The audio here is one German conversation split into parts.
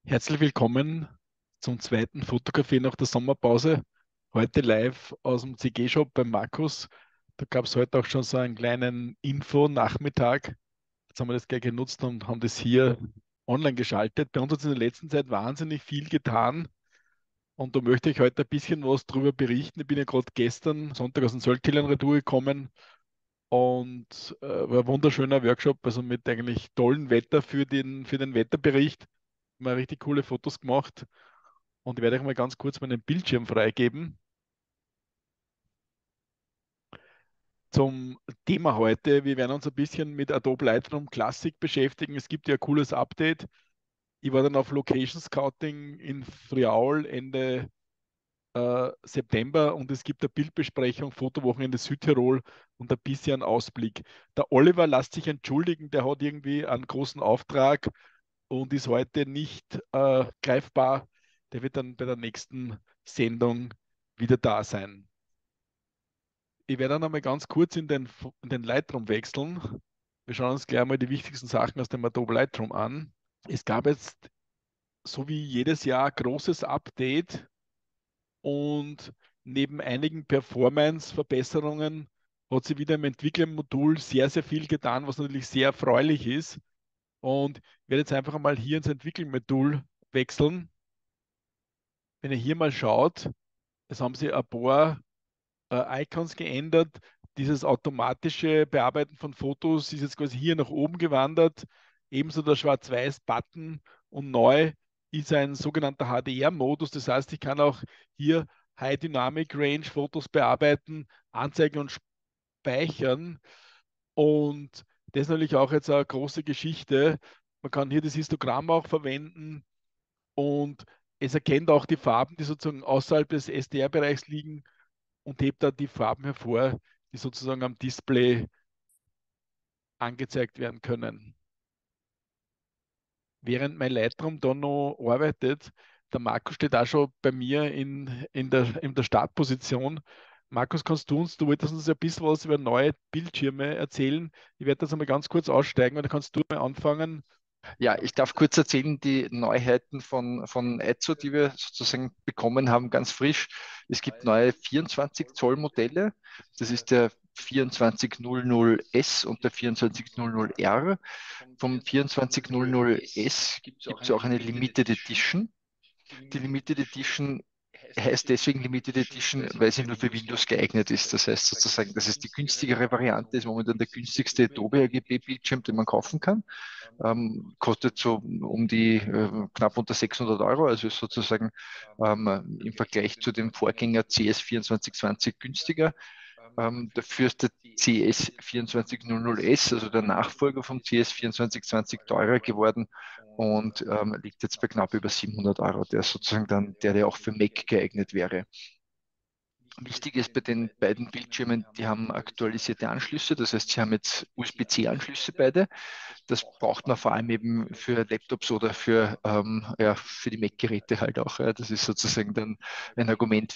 Herzlich willkommen zum zweiten Fotocafé nach der Sommerpause. Heute live aus dem CG-Shop bei Markus. Da gab es heute auch schon so einen kleinen Info-Nachmittag. Jetzt haben wir das gleich genutzt und haben das hier online geschaltet. Bei uns hat es in der letzten Zeit wahnsinnig viel getan und da möchte ich heute ein bisschen was drüber berichten. Ich bin ja gerade gestern Sonntag aus dem Söldkirchen-Retour gekommen und war ein wunderschöner Workshop, also mit eigentlich tollem Wetter für den Wetterbericht. Mal richtig coole Fotos gemacht. Und ich werde euch mal ganz kurz meinen Bildschirm freigeben zum Thema heute. Wir werden uns ein bisschen mit Adobe Lightroom Classic beschäftigen. Es gibt ja ein cooles Update. Ich war dann auf Location Scouting in Friaul Ende September und es gibt eine Bildbesprechung, Fotowochenende Südtirol und ein bisschen Ausblick. Der Oliver lässt sich entschuldigen, der hat irgendwie einen großen Auftrag und ist heute nicht greifbar. Der wird dann bei der nächsten Sendung wieder da sein. Ich werde dann einmal ganz kurz in den Lightroom wechseln. Wir schauen uns gleich mal die wichtigsten Sachen aus dem Adobe Lightroom an. Es gab jetzt, so wie jedes Jahr, großes Update und neben einigen Performance-Verbesserungen hat sie wieder im Entwicklermodul sehr, sehr viel getan, was natürlich sehr erfreulich ist. Und ich werde jetzt einfach einmal hier ins Entwickelmodul wechseln. Wenn ihr hier mal schaut, es haben sie ein paar Icons geändert. Dieses automatische Bearbeiten von Fotos ist jetzt quasi hier nach oben gewandert. Ebenso der Schwarz-Weiß-Button und neu ist ein sogenannter HDR-Modus. Das heißt, ich kann auch hier High Dynamic Range Fotos bearbeiten, anzeigen und speichern. Und das ist natürlich auch jetzt eine große Geschichte. Man kann hier das Histogramm auch verwenden und es erkennt auch die Farben, die sozusagen außerhalb des SDR-Bereichs liegen und hebt da die Farben hervor, die sozusagen am Display angezeigt werden können. Während mein Lightroom da noch arbeitet, der Markus steht auch schon bei mir in der Startposition. Markus, du wolltest uns ja ein bisschen was über neue Bildschirme erzählen. Ich werde das einmal ganz kurz aussteigen und dann kannst du mal anfangen. Ja, ich darf kurz erzählen, die Neuheiten von Eizo, die wir sozusagen bekommen haben, ganz frisch. Es gibt neue 24 Zoll Modelle. Das ist der 2400S und der 2400R. Vom 2400S gibt es auch eine Limited Edition. Die Limited Edition heißt deswegen Limited Edition, weil sie nur für Windows geeignet ist. Das heißt sozusagen, das ist die günstigere Variante, ist momentan der günstigste Adobe RGB-Bildschirm, den man kaufen kann. Kostet so um die knapp unter 600 Euro, also ist sozusagen im Vergleich zu dem Vorgänger CS2420 günstiger. Dafür ist der CS 2400S, also der Nachfolger vom CS 2420, teurer geworden und liegt jetzt bei knapp über 700 Euro. Der ist sozusagen dann der auch für Mac geeignet wäre. Wichtig ist bei den beiden Bildschirmen, die haben aktualisierte Anschlüsse, das heißt, sie haben jetzt USB-C-Anschlüsse beide. Das braucht man vor allem eben für Laptops oder für die Mac-Geräte halt auch. Ja. Das ist sozusagen dann ein Argument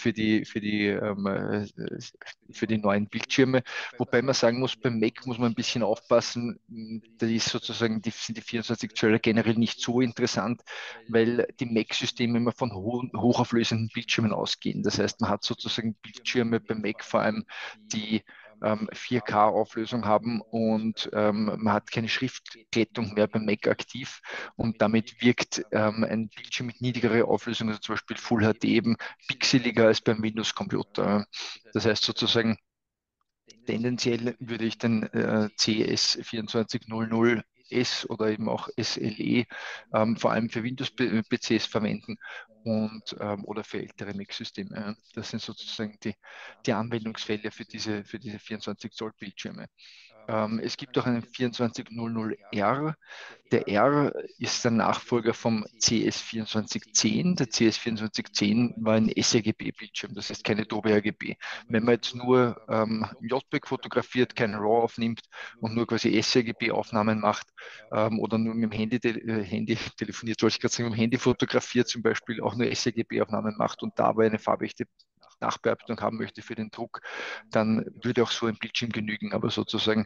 für die neuen Bildschirme. Wobei man sagen muss, beim Mac muss man ein bisschen aufpassen. Da ist sozusagen sind die 24 Zöller generell nicht so interessant, weil die Mac-Systeme immer von hochauflösenden Bildschirmen ausgehen. Das heißt, man hat sozusagen Bildschirme beim Mac vor allem, die 4K-Auflösung haben und man hat keine Schriftklettung mehr beim Mac aktiv und damit wirkt ein Bildschirm mit niedrigerer Auflösung, also zum Beispiel Full HD, eben pixeliger als beim Windows-Computer. Das heißt sozusagen, tendenziell würde ich den CS 2400 S oder eben auch SLE vor allem für Windows-PCs verwenden und oder für ältere Mac-Systeme. Ja. Das sind sozusagen die Anwendungsfälle für diese 24 Zoll Bildschirme. Es gibt auch einen 2400R. Der R ist der Nachfolger vom CS2410. Der CS2410 war ein sRGB-Bildschirm, das heißt keine Adobe RGB. Wenn man jetzt nur JPEG fotografiert, kein RAW aufnimmt und nur quasi sRGB-Aufnahmen macht oder nur mit dem Handy telefoniert, wollte ich gerade sagen, mit dem Handy fotografiert, zum Beispiel auch nur sRGB-Aufnahmen macht und dabei eine farbechte Nachbearbeitung haben möchte für den Druck, dann würde auch so ein Bildschirm genügen. Aber sozusagen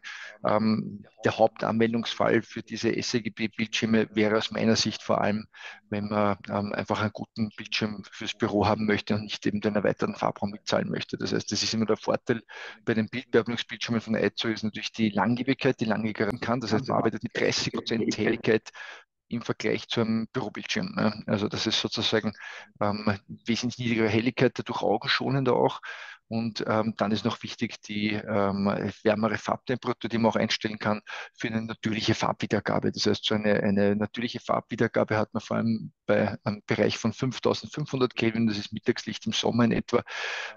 der Hauptanwendungsfall für diese sRGB-Bildschirme wäre aus meiner Sicht vor allem, wenn man einfach einen guten Bildschirm fürs Büro haben möchte und nicht eben den erweiterten Farbraum mitzahlen möchte. Das heißt, das ist immer der Vorteil bei den Bildbearbeitungsbildschirmen von Eizo ist natürlich die Langlebigkeit, die lange garantieren kann. Das heißt, man arbeitet mit 30% Helligkeit im Vergleich zu einem Bürobildschirm. Ne? Also das ist sozusagen wesentlich niedrigere Helligkeit, dadurch augenschonender auch. Und dann ist noch wichtig die wärmere Farbtemperatur, die man auch einstellen kann für eine natürliche Farbwiedergabe. Das heißt, so eine natürliche Farbwiedergabe hat man vor allem bei einem Bereich von 5500 Kelvin, das ist Mittagslicht im Sommer in etwa.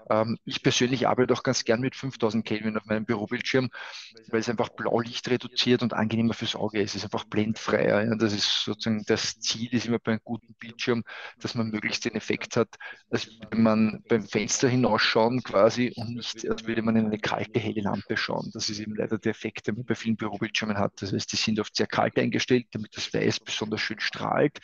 Ich persönlich arbeite auch ganz gern mit 5000 Kelvin auf meinem Bürobildschirm, weil es einfach Blaulicht reduziert und angenehmer fürs Auge ist. Es ist einfach blendfreier. Ja. Das ist sozusagen das Ziel, ist immer bei einem guten Bildschirm, dass man möglichst den Effekt hat, als wenn man beim Fenster hinausschauen quasi und nicht, als würde man in eine kalte, helle Lampe schauen. Das ist eben leider der Effekt, den man bei vielen Bürobildschirmen hat. Das heißt, die sind oft sehr kalt eingestellt, damit das Weiß besonders schön strahlt.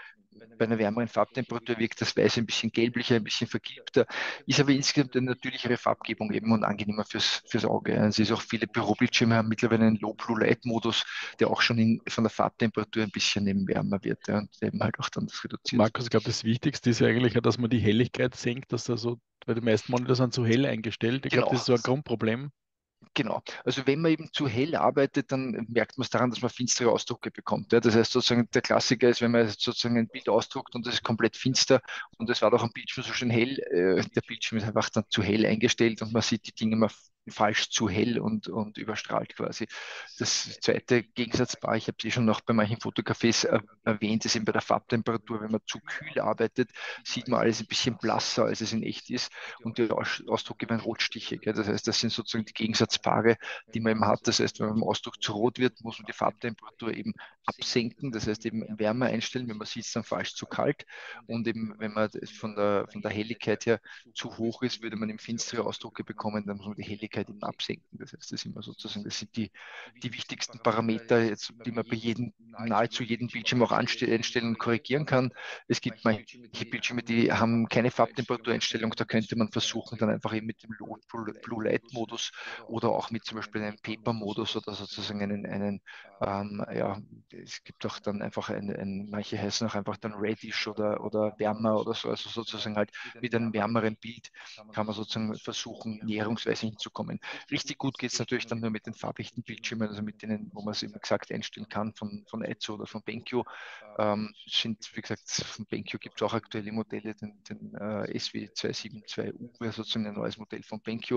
Bei einer wärmeren Farbtemperatur wirkt das Weiß ein bisschen gelblicher, ein bisschen vergilbter, ist aber insgesamt eine natürlichere Farbgebung eben und angenehmer fürs Auge. Es ist auch viele Bürobildschirme haben mittlerweile einen Low-Blue-Light-Modus, der auch schon von der Farbtemperatur ein bisschen eben wärmer wird, ja, und eben halt auch dann das reduziert. Markus, ich glaube, das Wichtigste ist ja eigentlich, dass man die Helligkeit senkt, dass also, weil die meisten Monitor sind zu hell eingestellt. Ich glaube, das Genau. ist so ein Grundproblem. Genau. Also wenn man eben zu hell arbeitet, dann merkt man es daran, dass man finstere Ausdrucke bekommt. Ja, das heißt sozusagen, der Klassiker ist, wenn man jetzt sozusagen ein Bild ausdruckt und das ist komplett finster und es war doch am Bildschirm so schön hell, der Bildschirm ist einfach dann zu hell eingestellt und man sieht die Dinge mal falsch zu hell und überstrahlt quasi. Das zweite Gegensatzpaar, ich habe es eh schon noch bei manchen Fotocafés erwähnt, ist eben bei der Farbtemperatur. Wenn man zu kühl arbeitet, sieht man alles ein bisschen blasser, als es in echt ist und die Ausdrucke werden rotstichig. Ja. Das heißt, das sind sozusagen die Gegensatzpaare, die man eben hat. Das heißt, wenn man im Ausdruck zu rot wird, muss man die Farbtemperatur eben absenken, das heißt eben wärmer einstellen. Wenn man sieht, es dann falsch zu kalt. Und eben, wenn man von der Helligkeit her zu hoch ist, würde man eben finstere Ausdrucke bekommen, dann muss man die Helligkeit eben absenken. Das heißt, das sind immer sozusagen, das sind die wichtigsten Parameter, jetzt, die man bei nahezu jedem Bildschirm auch einstellen und korrigieren kann. Es gibt manche Bildschirme, die haben keine Farbtemperatureinstellung. Da könnte man versuchen, dann einfach eben mit dem Blue Light Modus oder auch mit zum Beispiel einem Paper Modus oder sozusagen ja, es gibt auch dann einfach manche heißen auch einfach dann Reddish oder wärmer oder so, also sozusagen halt mit einem wärmeren Bild kann man sozusagen versuchen, näherungsweise hinzukommen. Richtig gut geht es natürlich dann nur mit den farblichten Bildschirmen, also mit denen, wo man es eben exakt einstellen kann, von Eizo oder von BenQ. Wie gesagt, von BenQ gibt es auch aktuelle Modelle, den SW272U wäre sozusagen ein neues Modell von BenQ.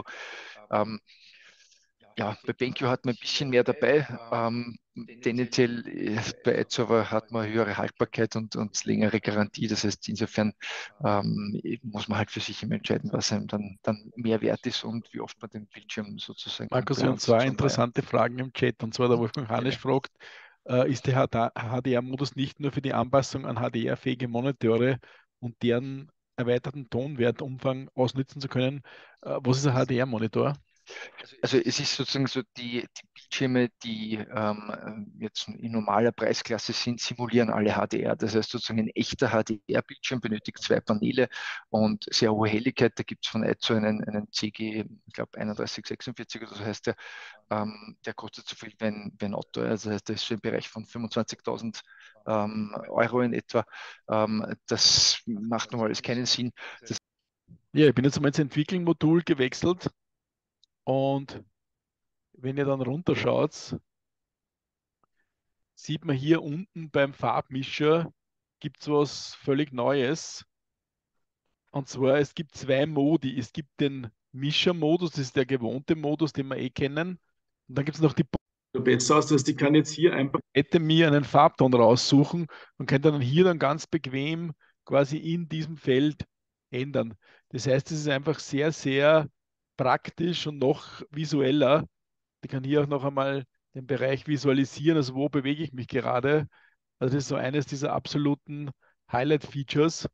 Ja, bei BenQ hat man ein bisschen mehr dabei. Tendenziell bei AdServer hat man höhere Haltbarkeit und längere Garantie. Das heißt, insofern muss man halt für sich immer entscheiden, was einem dann mehr wert ist und wie oft man den Bildschirm sozusagen Markus, wir haben benutzt zwei und neu. interessante Fragen im Chat. Und zwar der Wolfgang Hanisch Gerne. fragt, ist der HDR-Modus nicht nur für die Anpassung an HDR-fähige Monitore und deren erweiterten Tonwertumfang ausnutzen zu können? Was ist ein HDR-Monitor? Also es ist sozusagen so, die Bildschirme, die jetzt in normaler Preisklasse sind, simulieren alle HDR. Das heißt sozusagen ein echter HDR-Bildschirm benötigt zwei Paneele und sehr hohe Helligkeit. Da gibt es von Eizo einen CG, ich glaube 3146 oder so heißt der kostet so viel wie ein Auto. Also das heißt, das ist so im Bereich von 25.000 Euro in etwa. Das macht normalerweise keinen Sinn. Das Ja, ich bin jetzt einmal ins Entwickeln-Modul gewechselt und wenn ihr dann runterschaut, sieht man hier unten beim Farbmischer gibt es was völlig Neues. Und zwar, es gibt zwei Modi. Es gibt den Mischer-Modus, das ist der gewohnte Modus, den wir eh kennen. Und dann gibt es noch die besser aus. Das heißt, ich kann jetzt hier einfach hätte mir einen Farbton raussuchen und könnte dann hier dann ganz bequem quasi in diesem Feld ändern. Das heißt, es ist einfach sehr, sehr praktisch und noch visueller. Ich kann hier auch noch einmal den Bereich visualisieren, also wo bewege ich mich gerade. Also das ist so eines dieser absoluten Highlight-Features.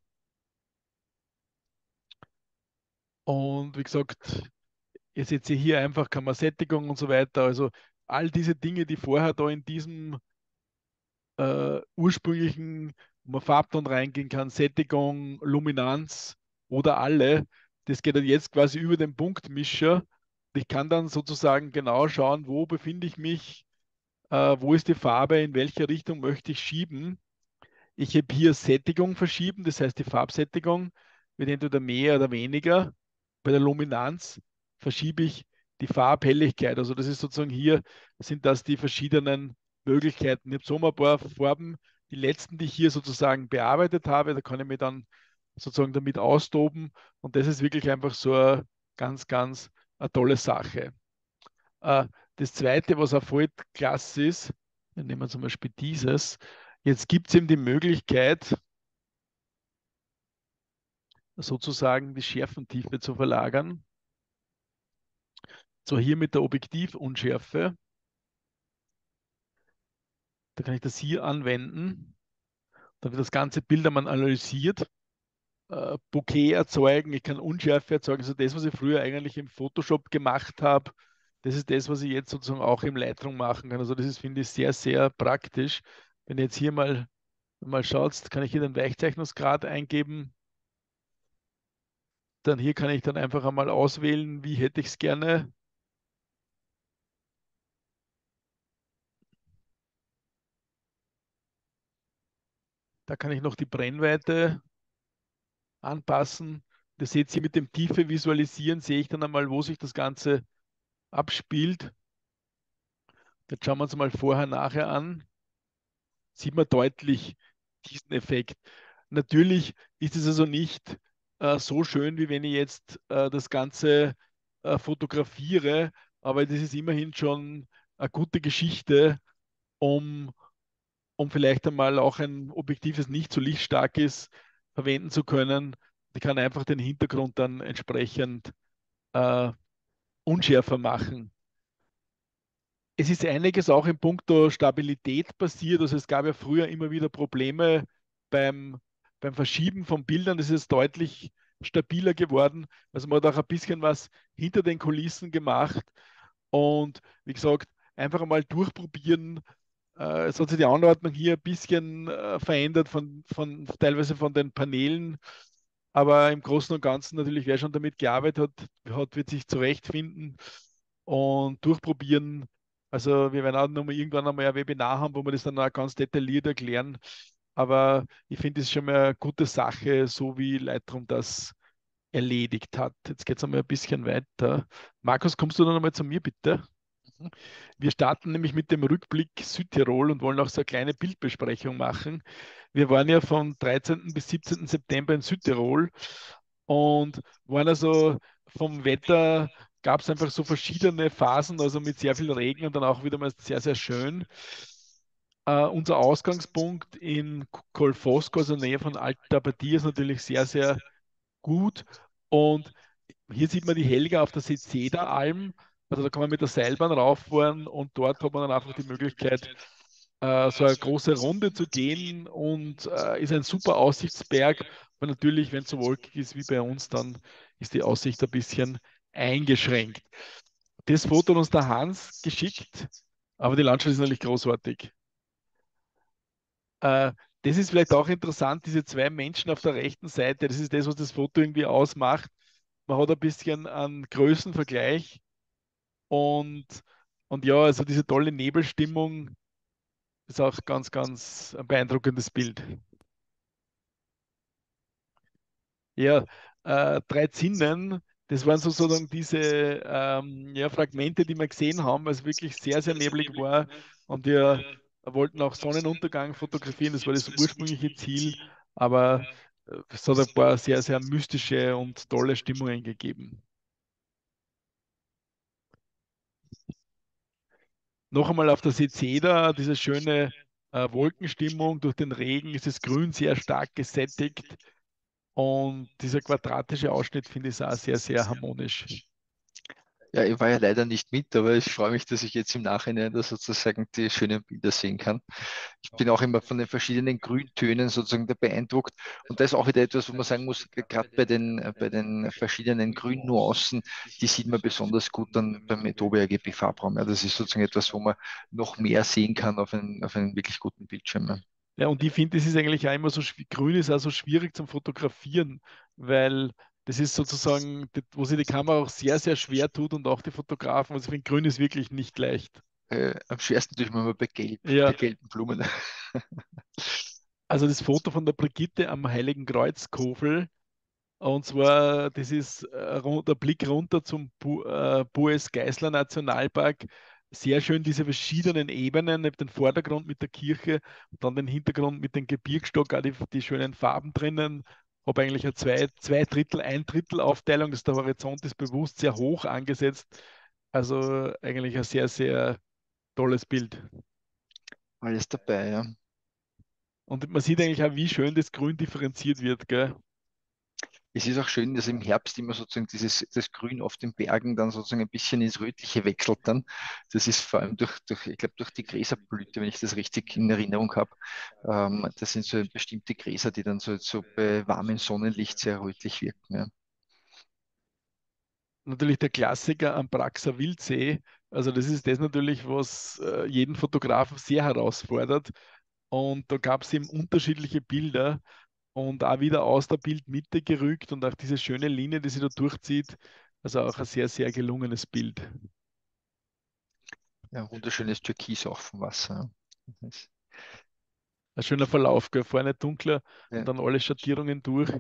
Und wie gesagt, ihr seht hier einfach Kammersättigung und so weiter. Also all diese Dinge, die vorher da in diesem ursprünglichen, wo man Farbton reingehen kann, Sättigung, Luminanz oder alle, das geht dann jetzt quasi über den Punktmischer. Ich kann dann sozusagen genau schauen, wo befinde ich mich, wo ist die Farbe, in welche Richtung möchte ich schieben. Ich habe hier Sättigung verschieben, das heißt die Farbsättigung wird entweder mehr oder weniger. Bei der Luminanz verschiebe ich die Farbhelligkeit. Also das ist sozusagen hier, sind das die verschiedenen Möglichkeiten. Ich habe so ein paar Farben, die letzten, die ich hier sozusagen bearbeitet habe, da kann ich mich dann sozusagen damit austoben. Und das ist wirklich einfach so eine ganz eine tolle Sache. Äh, Das Zweite, was auch voll klasse ist, dann nehmen wir zum Beispiel dieses. Jetzt gibt es eben die Möglichkeit, sozusagen die Schärfentiefe zu verlagern. So hier mit der Objektivunschärfe. Da kann ich das hier anwenden. Dann wird das ganze Bild einmal analysiert. Bokeh erzeugen, ich kann Unschärfe erzeugen. Also das, was ich früher eigentlich im Photoshop gemacht habe, das ist das, was ich jetzt sozusagen auch im Lightroom machen kann. Also das ist, finde ich, sehr praktisch. Wenn ihr jetzt hier mal schaut, kann ich hier den Weichzeichnungsgrad eingeben. Dann hier kann ich dann einfach einmal auswählen, wie hätte ich es gerne. Da kann ich noch die Brennweite anpassen. Das seht ihr mit dem Tiefe visualisieren, sehe ich dann einmal, wo sich das Ganze abspielt. Jetzt schauen wir uns mal vorher, nachher an. Sieht man deutlich diesen Effekt. Natürlich ist es also nicht so schön, wie wenn ich jetzt das Ganze fotografiere, aber das ist immerhin schon eine gute Geschichte, um, um vielleicht einmal auch ein Objektiv, das nicht so lichtstark ist, verwenden zu können. Ich kann einfach den Hintergrund dann entsprechend äh, unschärfer machen. Es ist einiges auch in puncto Stabilität passiert. Also es gab ja früher immer wieder Probleme beim, beim Verschieben von Bildern. Das ist deutlich stabiler geworden. Also man hat auch ein bisschen was hinter den Kulissen gemacht. Und wie gesagt, einfach einmal durchprobieren. Es hat sich die Anordnung hier ein bisschen verändert teilweise von den Paneelen. Aber im Großen und Ganzen natürlich, wer schon damit gearbeitet hat, wird sich zurechtfinden und durchprobieren. Also wir werden auch noch mal irgendwann einmal ein Webinar haben, wo wir das dann auch ganz detailliert erklären. Aber ich finde es schon mal eine gute Sache, so wie Lightroom das erledigt hat. Jetzt geht es einmal ein bisschen weiter. Markus, kommst du dann einmal zu mir, bitte? Mhm. Wir starten nämlich mit dem Rückblick Südtirol und wollen auch so eine kleine Bildbesprechung machen. Wir waren ja vom 13. bis 17. September in Südtirol und waren also vom Wetter, gab es einfach so verschiedene Phasen, also mit sehr viel Regen und dann auch wieder mal sehr schön. Unser Ausgangspunkt in Colfosco, also Nähe von Alta Badia, ist natürlich sehr gut. Und hier sieht man die Helga auf der Seceda-Alm. Also da kann man mit der Seilbahn rauffahren und dort hat man dann einfach die Möglichkeit, so eine große Runde zu gehen und ist ein super Aussichtsberg. Aber natürlich, wenn es so wolkig ist wie bei uns, dann ist die Aussicht ein bisschen eingeschränkt. Das Foto hat uns der Hans geschickt, aber die Landschaft ist natürlich großartig. Äh, Das ist vielleicht auch interessant, diese zwei Menschen auf der rechten Seite, das ist das, was das Foto irgendwie ausmacht. Man hat ein bisschen einen Größenvergleich und, und ja, also diese tolle Nebelstimmung ist auch ganz ein beeindruckendes Bild. Ja, drei Zinnen, das waren sozusagen diese ja, Fragmente, die wir gesehen haben, weil es wirklich sehr neblig war und wir wollten auch Sonnenuntergang fotografieren, das war das ursprüngliche Ziel, aber es hat ein paar sehr mystische und tolle Stimmungen gegeben. Noch einmal auf der Seceda, diese schöne Wolkenstimmung, durch den Regen ist das Grün sehr stark gesättigt und dieser quadratische Ausschnitt finde ich auch sehr harmonisch. Ja, ich war ja leider nicht mit, aber ich freue mich, dass ich jetzt im Nachhinein da sozusagen die schönen Bilder sehen kann. Ich bin auch immer von den verschiedenen Grüntönen sozusagen da beeindruckt. Und das ist auch wieder etwas, wo man sagen muss, gerade bei den verschiedenen Grünnuancen, die sieht man besonders gut dann beim Adobe RGB Farbraum. Ja, das ist sozusagen etwas, wo man noch mehr sehen kann auf einem wirklich guten Bildschirm. Ja. Ja, und ich finde, das ist eigentlich auch immer so, grün ist auch so schwierig zum Fotografieren, weil das ist sozusagen, wo sich die Kamera auch sehr, sehr schwer tut und auch die Fotografen. Also ich finde, Grün ist wirklich nicht leicht. Am schwersten tue ich mir mal bei Ja, gelben Blumen. also das Foto von der Brigitte am Heiligen Kreuzkofel. Und zwar, das ist der Blick runter zum Bues-Geisler Nationalpark. Sehr schön diese verschiedenen Ebenen, den Vordergrund mit der Kirche und dann den Hintergrund mit dem Gebirgsstock, auch die schönen Farben drinnen. Habe eigentlich eine zwei Drittel, ein Drittel Aufteilung. Der Horizont ist bewusst sehr hoch angesetzt. Also eigentlich ein sehr, sehr tolles Bild. Alles dabei, ja. Und man sieht eigentlich auch, wie schön das Grün differenziert wird, gell? Es ist auch schön, dass im Herbst immer sozusagen das Grün auf den Bergen dann sozusagen ein bisschen ins Rötliche wechselt dann. Das ist vor allem ich glaube, durch die Gräserblüte, wenn ich das richtig in Erinnerung habe. Das sind so bestimmte Gräser, die dann so bei warmem Sonnenlicht sehr rötlich wirken. Ja. Natürlich der Klassiker am Praxer Wildsee. Also das ist das natürlich, was jeden Fotografen sehr herausfordert. Und da gab es eben unterschiedliche Bilder und auch wieder aus der Bildmitte gerückt und auch diese schöne Linie, die sich da durchzieht. Also auch ein sehr, sehr gelungenes Bild. Ja, wunderschönes Türkis auch vom Wasser. Ja. Ein schöner Verlauf, gell? Vorne dunkler und Ja. dann alle Schattierungen durch.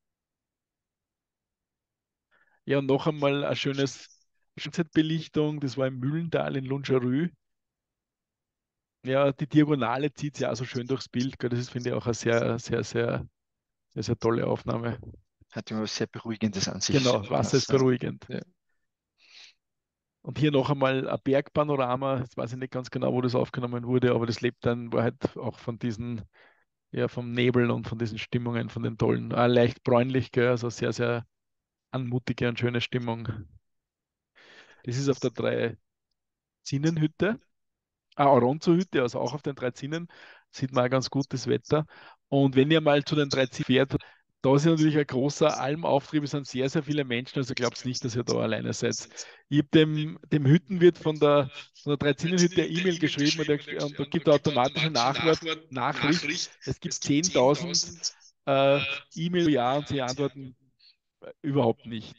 Ja, und noch einmal ein schönes Belichtung, das war im Mühlental in Lungerü. Ja, die Diagonale zieht sich auch so schön durchs Bild. Gell? Das ist, finde ich, auch eine sehr, sehr, sehr, sehr, sehr tolle Aufnahme. Hat immer was sehr Beruhigendes an sich. Genau, Wasser ist Das, ja. beruhigend. Ja. Und hier noch einmal ein Bergpanorama. Jetzt weiß ich nicht ganz genau, wo das aufgenommen wurde, aber das lebt dann war halt auch von diesen, ja, vom Nebel und von diesen Stimmungen, von den tollen, leicht bräunlich, gell? Also sehr, sehr anmutige und schöne Stimmung. Das ist auf der Drei-Zinnen-Hütte. Aronzo-Hütte, also auch auf den Drei Zinnen, sieht man auch ganz gut das Wetter. Und wenn ihr mal zu den Drei Zinnen fährt, da ist ja natürlich ein großer Almauftrieb, es sind sehr, sehr viele Menschen, also glaubt nicht, dass ihr da alleine seid. Ich habe dem Hüttenwirt von der Drei Zinnen-Hütte eine E-Mail geschrieben und da gibt er automatische Nachricht. Es gibt 10.000 äh, E-Mails pro Jahr und sie antworten überhaupt nicht.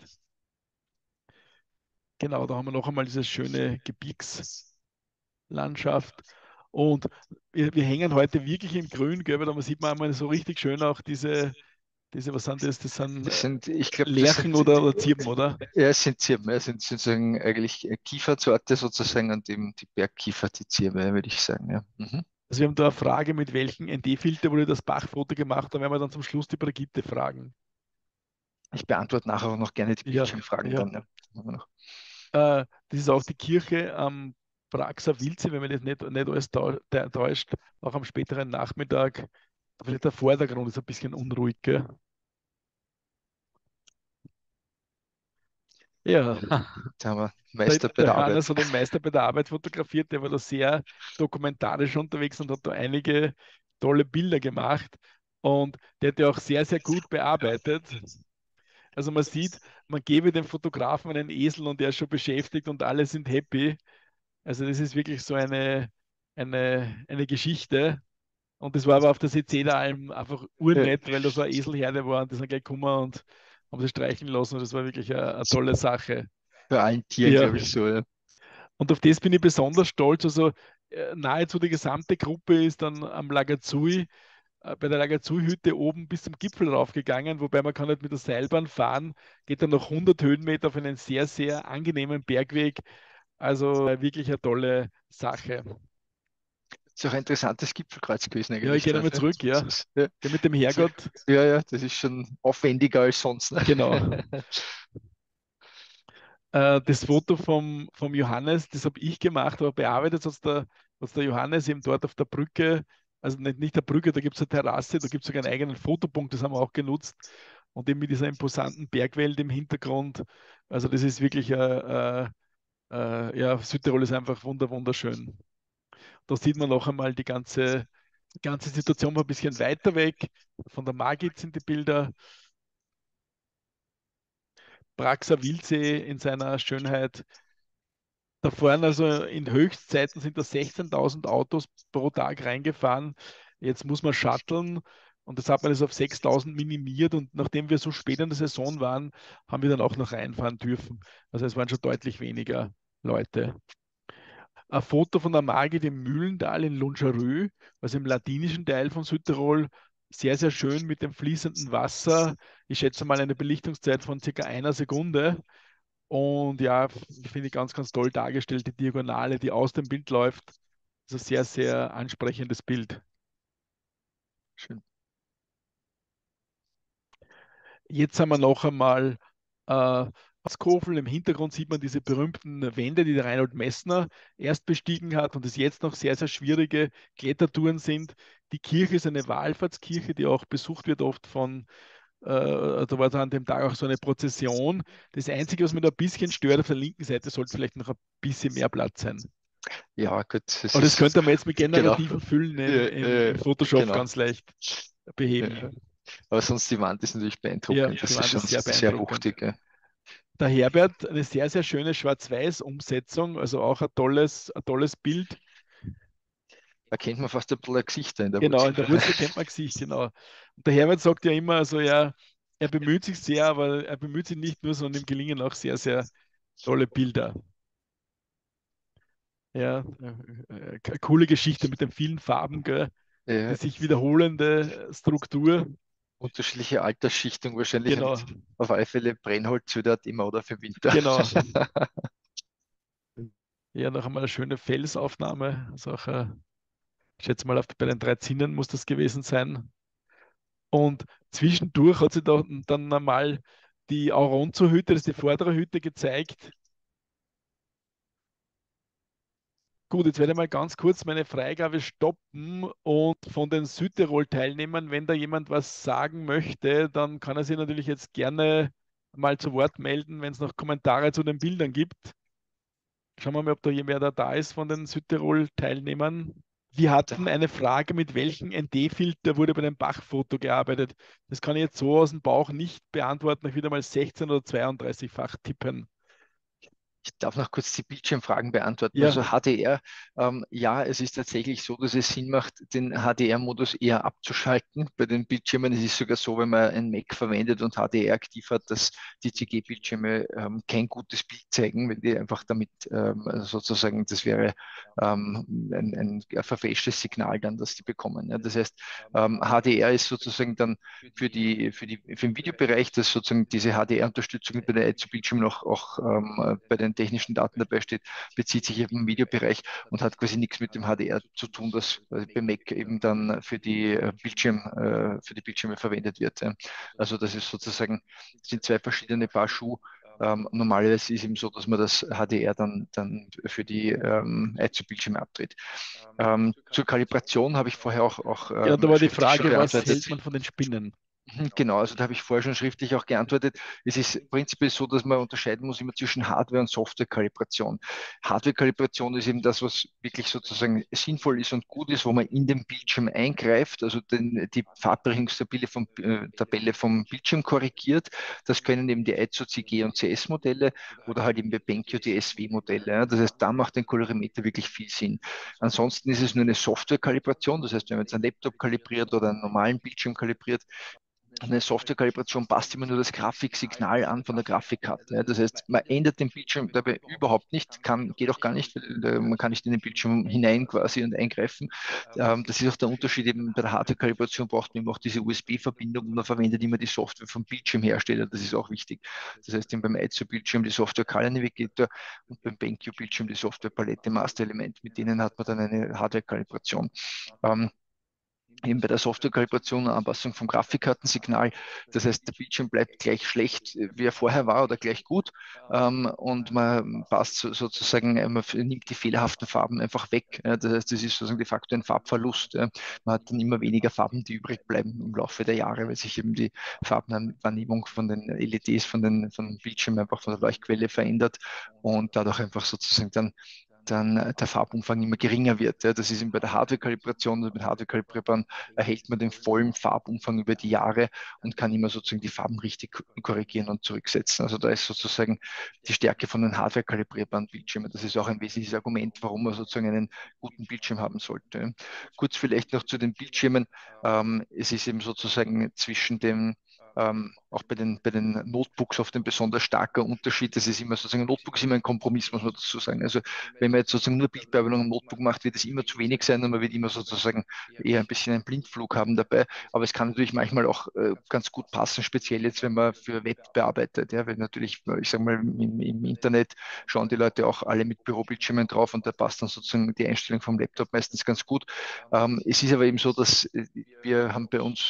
Genau, da haben wir noch einmal dieses schöne Gebirgs. Landschaft. Und wir hängen heute wirklich im Grün, gell, weil da sieht man einmal so richtig schön auch diese, was sind das? Das sind Ich glaube, Lerchen oder Zirben, oder? ja, es sind Zirben, es sind sozusagen eigentlich Kiefersorte sozusagen und eben die Bergkiefer, die Zirbe, würde ich sagen. Ja. Mhm. Also wir haben da eine Frage, mit welchem ND-Filter wurde das Bachfoto gemacht? Da werden wir dann zum Schluss die Brigitte fragen. Ich beantworte nachher auch noch gerne die Ja, Bildschirmfragen ja. dann. Ja. Machen wir noch. Das ist auch die Kirche am Praxer Wildsee, wenn man das nicht alles täuscht, auch am späteren Nachmittag. Vielleicht der Vordergrund ist ein bisschen unruhig, gell? Ja, Da haben wir der, Meister bei der der Hannes Arbeit. hat den Meister bei der Arbeit fotografiert, der war da sehr dokumentarisch unterwegs und hat da einige tolle Bilder gemacht. Und der hat ja auch sehr, sehr gut bearbeitet. Also man sieht, man gebe dem Fotografen einen Esel und er ist schon beschäftigt und alle sind happy. Also das ist wirklich so eine Geschichte. Und das war aber auf der Sezeda-Alm einfach Ja, urnett, weil da so eine Eselherde war und die sind gleich gekommen und haben sie streicheln lassen. Und das war wirklich eine tolle Sache. bei allen Tieren, Ja. glaube ich, so. Ja. Und auf das bin ich besonders stolz. Also nahezu die gesamte Gruppe ist dann am Lagazui, bei der Lagazui-Hütte oben bis zum Gipfel raufgegangen, wobei man kann halt mit der Seilbahn fahren, geht dann noch 100 Höhenmeter auf einen sehr, sehr angenehmen Bergweg. Also wirklich eine tolle Sache. Ist auch ein interessantes Gipfelkreuz gewesen Ja, ich eigentlich gehe dort. nochmal Ja. zurück, Das ja. ist, ja. Ja, mit dem Herrgott, Ja, ja, das ist schon aufwendiger als sonst. Ne? genau. Das Foto vom Johannes, das habe ich gemacht, aber bearbeitet hat der Johannes eben dort auf der Brücke, also nicht der Brücke, da gibt es eine Terrasse, da gibt es sogar einen eigenen Fotopunkt, das haben wir auch genutzt. Und eben mit dieser imposanten Bergwelt im Hintergrund. Also das ist wirklich, ja, Südtirol ist einfach wunderschön. Da sieht man noch einmal die ganze Situation war ein bisschen weiter weg. Von der Margit sind die Bilder. Praxer Wildsee in seiner Schönheit. Da fahren also in Höchstzeiten sind da 16.000 Autos pro Tag reingefahren. Jetzt muss man shutteln Und das hat man jetzt auf 6.000 minimiert und nachdem wir so spät in der Saison waren, haben wir dann auch noch reinfahren dürfen. Also es waren schon deutlich weniger Leute. Ein Foto von der Margit im Mühlental in Luncherö, also im ladinischen Teil von Südtirol. Sehr, sehr schön mit dem fließenden Wasser. Ich schätze mal eine Belichtungszeit von circa einer Sekunde. Und ja, finde ich ganz, ganz toll dargestellt, die Diagonale, die aus dem Bild läuft. Also sehr, sehr ansprechendes Bild. Schön. Jetzt haben wir noch einmal Kofel. Im Hintergrund sieht man diese berühmten Wände, die der Reinhold Messner erst bestiegen hat und es jetzt noch sehr, sehr schwierige Klettertouren sind. Die Kirche ist eine Wallfahrtskirche, die auch besucht wird oft von, da war da an dem Tag auch so eine Prozession. Das Einzige, was mir da ein bisschen stört, auf der linken Seite sollte vielleicht noch ein bisschen mehr Platz sein. Ja, gut, es Aber das ist könnte man jetzt mit genau. generativen Füllen im Äh, Photoshop genau. ganz leicht beheben. Äh, aber sonst die Wand ist natürlich Ja, beeindruckend. die Das ist Wand schon ist sehr sehr beeindruckend. wuchtig. Ja. Der Herbert, eine sehr, sehr schöne Schwarz-Weiß-Umsetzung, also auch ein tolles Bild. Erkennt man fast ein bisschen Gesichter in der Genau, Wurzel. in der Wurzel kennt man Gesicht, genau. Und der Herbert sagt ja immer, also ja, er bemüht sich sehr, aber er bemüht sich nicht nur, sondern ihm gelingen auch sehr, sehr tolle Bilder. Ja, coole Geschichte mit den vielen Farben, gell? Die Äh, sich wiederholende Struktur. Unterschiedliche Altersschichtung wahrscheinlich und Genau, auf alle Fälle Brennholz wieder immer oder für Winter. genau. Ja, noch einmal eine schöne Felsaufnahme. Also auch, ich schätze mal, bei den 3 Zinnen muss das gewesen sein. Und zwischendurch hat sie dann einmal die Auronzo-Hütte, das ist die vordere Hütte, gezeigt. Gut, jetzt werde ich mal ganz kurz meine Freigabe stoppen und von den Südtirol-Teilnehmern, wenn da jemand was sagen möchte, dann kann er sich natürlich jetzt gerne mal zu Wort melden, wenn es noch Kommentare zu den Bildern gibt. Schauen wir mal, ob da jemand da ist von den Südtirol-Teilnehmern. Wir hatten eine Frage, mit welchem ND-Filter wurde bei dem Bach-Foto gearbeitet? Das kann ich jetzt so aus dem Bauch nicht beantworten. Ich würde mal 16 oder 32-fach tippen. Ich darf noch kurz die Bildschirmfragen beantworten. Ja, Also HDR, ja, es ist tatsächlich so, dass es Sinn macht, den HDR-Modus eher abzuschalten. Bei den Bildschirmen ist es sogar so, wenn man ein Mac verwendet und HDR aktiv hat, dass die CG-Bildschirme kein gutes Bild zeigen, weil die einfach damit sozusagen, das wäre ein verfälschtes Signal dann, das die bekommen. Ja. Das heißt, HDR ist sozusagen dann für den Videobereich, dass sozusagen diese HDR-Unterstützung bei den ISO-Bildschirmen auch bei den technischen Daten dabei steht, bezieht sich eben im Videobereich und hat quasi nichts mit dem HDR zu tun, das bei Mac eben dann für die Bildschirme verwendet wird. Ja. Also das ist sozusagen, sind zwei verschiedene Paar Schuhe. Normalerweise ist es eben so, dass man das HDR dann für die ISO-Bildschirme abdreht. Zur Kalibration habe ich vorher auch genau, da war die schriftlich schon Frage, was geantwortet. hält man von den Spinnen? Genau, also da habe ich vorher schon schriftlich auch geantwortet. Es ist prinzipiell so, dass man unterscheiden muss immer zwischen Hardware- und Software-Kalibration. Hardware-Kalibration ist eben das, was wirklich sozusagen sinnvoll ist und gut ist, wo man in den Bildschirm eingreift, also die Tabelle vom Bildschirm korrigiert. Das können eben die ISO, CG und CS-Modelle oder halt eben bei BenQ die SW-Modelle. Ja. Das heißt, da macht ein Kolorimeter wirklich viel Sinn. Ansonsten ist es nur eine Software-Kalibration, das heißt, wenn man jetzt einen Laptop kalibriert oder einen normalen Bildschirm kalibriert, eine Softwarekalibration passt immer nur das Grafiksignal an von der Grafikkarte. Ja. Das heißt, man ändert den Bildschirm dabei überhaupt nicht, geht auch gar nicht, weil man kann nicht in den Bildschirm hinein quasi und eingreifen. Das ist auch der Unterschied eben bei der Hardware-Kalibration braucht man eben auch diese USB-Verbindung und man verwendet immer die Software vom Bildschirmhersteller. Das ist auch wichtig. Das heißt, eben beim ISO-Bildschirm die Software Color Navigator und beim BenQ-Bildschirm die Software Palette Master Element. Mit denen hat man dann eine Hardware-Kalibration. Eben bei der Softwarekalibration eine Anpassung vom Grafikkartensignal. Das heißt, der Bildschirm bleibt gleich schlecht, wie er vorher war oder gleich gut. Und man passt sozusagen, man nimmt die fehlerhaften Farben einfach weg. Ja. Das heißt, das ist sozusagen de facto ein Farbverlust. Ja. Man hat dann immer weniger Farben, die übrig bleiben im Laufe der Jahre, weil sich eben die Farbenwahrnehmung von den LEDs, von den Bildschirmen einfach von der Leuchtquelle verändert und dadurch einfach sozusagen dann dann der Farbumfang immer geringer wird. Ja. Das ist eben bei der Hardware-Kalibration, also mit Hardware-Kalibrierern erhält man den vollen Farbumfang über die Jahre und kann immer sozusagen die Farben richtig korrigieren und zurücksetzen. Also da ist sozusagen die Stärke von den Hardware-kalibrierbaren Bildschirmen. Das ist auch ein wesentliches Argument, warum man sozusagen einen guten Bildschirm haben sollte. Kurz vielleicht noch zu den Bildschirmen. Es ist eben sozusagen zwischen dem auch bei den Notebooks oft ein besonders starker Unterschied. Das ist immer sozusagen, ein Notebook ist immer ein Kompromiss, muss man dazu sagen. Also wenn man jetzt sozusagen nur Bildbearbeitung am Notebook macht, wird es immer zu wenig sein und man wird immer sozusagen eher ein bisschen einen Blindflug haben dabei. Aber es kann natürlich manchmal auch ganz gut passen, speziell jetzt, wenn man für Web bearbeitet. Ja, weil natürlich, ich sage mal, im Internet schauen die Leute auch alle mit Bürobildschirmen drauf und da passt dann sozusagen die Einstellung vom Laptop meistens ganz gut. Es ist aber eben so, dass wir haben bei uns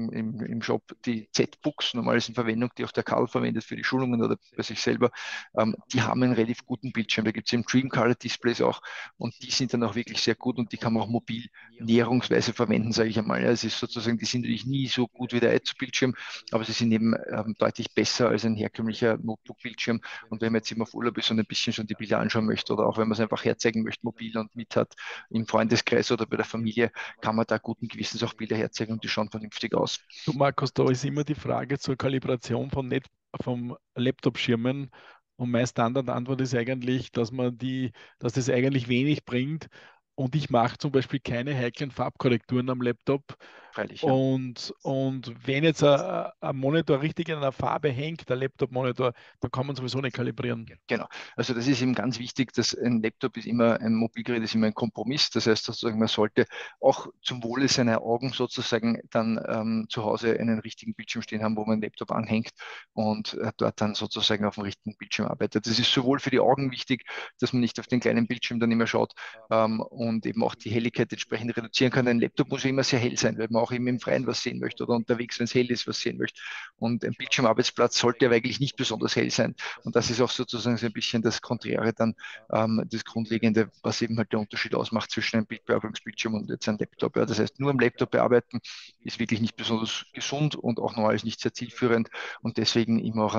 im Shop die Z-Books, normal ist in Verwendung, die auch der Karl verwendet für die Schulungen oder bei sich selber. Die haben einen relativ guten Bildschirm. Da gibt es eben Dream Color Displays auch und die sind dann auch wirklich sehr gut und die kann man auch mobil näherungsweise verwenden, sage ich einmal. Ja, es ist sozusagen, die sind natürlich nie so gut wie der Edge-Bildschirm, aber sie sind eben deutlich besser als ein herkömmlicher Notebook-Bildschirm. Und wenn man jetzt eben auf Urlaub ist und ein bisschen schon die Bilder anschauen möchte oder auch wenn man es einfach herzeigen möchte, mobil und mit hat, im Freundeskreis oder bei der Familie, kann man da guten Gewissens auch Bilder herzeigen und die schauen vernünftig aus. Du Markus, da ist immer die Frage zur Kalibration vom Laptop-Schirmen. Und meine Standardantwort ist eigentlich, dass das eigentlich wenig bringt. Und ich mache zum Beispiel keine heiklen Farbkorrekturen am Laptop. Freilich, ja. Und wenn jetzt ein Monitor richtig in einer Farbe hängt, der Laptop-Monitor, dann kann man sowieso nicht kalibrieren. Genau. Also das ist eben ganz wichtig, dass ein Laptop ist immer, ein Mobilgerät ist immer ein Kompromiss. Das heißt sozusagen, man sollte auch zum Wohle seiner Augen sozusagen dann zu Hause einen richtigen Bildschirm stehen haben, wo man einen Laptop anhängt und dort dann sozusagen auf dem richtigen Bildschirm arbeitet. Das ist sowohl für die Augen wichtig, dass man nicht auf den kleinen Bildschirm dann immer schaut und eben auch die Helligkeit entsprechend reduzieren kann. Ein Laptop muss ja immer sehr hell sein, weil man auch eben im Freien was sehen möchte oder unterwegs, wenn es hell ist, was sehen möchte. Und ein Bildschirmarbeitsplatz sollte aber eigentlich nicht besonders hell sein. Und das ist auch sozusagen so ein bisschen das Konträre dann, das Grundlegende, was eben halt der Unterschied ausmacht zwischen einem Bildbearbeitungsbildschirm und jetzt einem Laptop. Ja. Das heißt, nur am Laptop bearbeiten ist wirklich nicht besonders gesund und auch normal ist nicht sehr zielführend und deswegen immer auch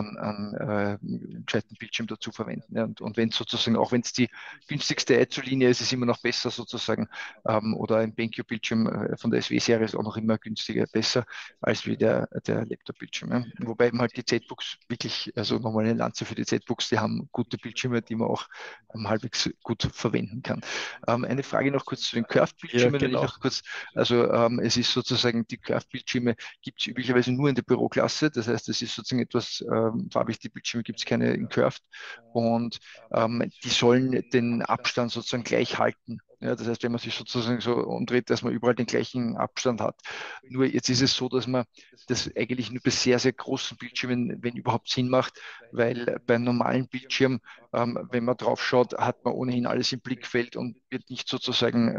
einen gescheiten Bildschirm dazu verwenden. Ja. Und wenn es sozusagen, auch wenn es die günstigste Linie ist, ist es immer noch besser sozusagen oder ein BenQ-Bildschirm von der SW-Serie ist auch noch immer günstiger, besser als wie der Laptop-Bildschirm. Ja. Wobei eben halt die Z-Books wirklich, also nochmal eine Lanze für die Z-Books, die haben gute Bildschirme, die man auch halbwegs gut verwenden kann. Eine Frage noch kurz zu den Ja, Curved-Bildschirmen, wenn ich genau. noch kurz, also es ist sozusagen, die Curved-Bildschirme gibt es üblicherweise nur in der Büroklasse, das heißt, es ist sozusagen etwas farbig, die Bildschirme gibt es keine in Curved und die sollen den Abstand sozusagen gleich halten. Ja, das heißt, wenn man sich sozusagen so umdreht, dass man überall den gleichen Abstand hat. Nur jetzt ist es so, dass man das eigentlich nur bei sehr, sehr großen Bildschirmen, wenn überhaupt Sinn macht, weil bei einem normalen Bildschirm, wenn man drauf schaut, hat man ohnehin alles im Blickfeld und wird nicht sozusagen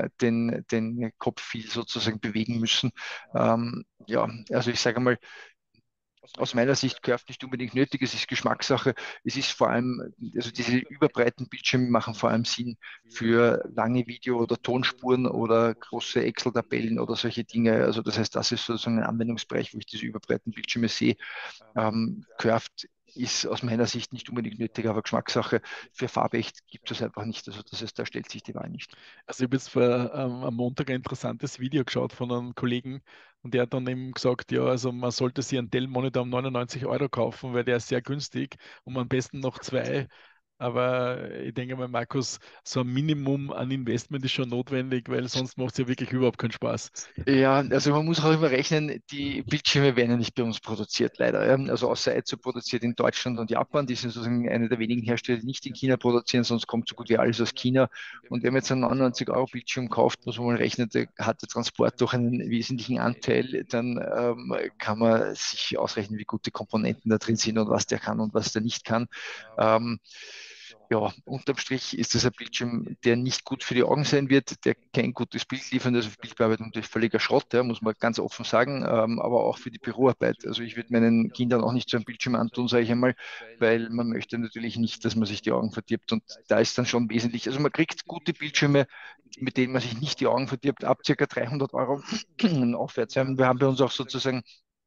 den Kopf viel sozusagen bewegen müssen. Ja, also ich sage mal, aus meiner Sicht Curve nicht unbedingt nötig, es ist Geschmackssache. Es ist vor allem, also diese überbreiten Bildschirme machen vor allem Sinn für lange Video- oder Tonspuren oder große Excel-Tabellen oder solche Dinge. Also das heißt, das ist sozusagen ein Anwendungsbereich, wo ich diese überbreiten Bildschirme sehe. Curved ist aus meiner Sicht nicht unbedingt nötig, aber Geschmackssache. Für farbecht gibt es einfach nicht. Also das heißt, da stellt sich die Wahl nicht. Also ich habe jetzt vor am Montag ein interessantes Video geschaut von einem Kollegen und der hat dann eben gesagt, ja, also man sollte sich einen Dell-Monitor um 99 € kaufen, weil der ist sehr günstig und am besten noch zwei. Aber ich denke mal, Markus, so ein Minimum an Investment ist schon notwendig, weil sonst macht es ja wirklich überhaupt keinen Spaß. Ja, also man muss auch immer rechnen, die Bildschirme werden ja nicht bei uns produziert, leider. Ja. Also außer Aizu produziert in Deutschland und Japan, die sind sozusagen eine der wenigen Hersteller, die nicht in China produzieren, sonst kommt so gut wie alles aus China. Und wenn man jetzt einen 99 € Bildschirm kauft, muss man mal rechnen, der hat der Transport doch einen wesentlichen Anteil, dann kann man sich ausrechnen, wie gute Komponenten da drin sind und was der kann und was der nicht kann. Ähm, ja, unterm Strich ist das ein Bildschirm, der nicht gut für die Augen sein wird, der kein gutes Bild liefert, also für Bildbearbeitung natürlich völliger Schrott, ja, muss man ganz offen sagen, aber auch für die Büroarbeit. Also ich würde meinen Kindern auch nicht so einen Bildschirm antun, sage ich einmal, weil man möchte natürlich nicht, dass man sich die Augen verdirbt und da ist dann schon wesentlich, also man kriegt gute Bildschirme, mit denen man sich nicht die Augen verdirbt, ab circa 300 € aufwärts. Ja. Wir haben bei uns auch sozusagen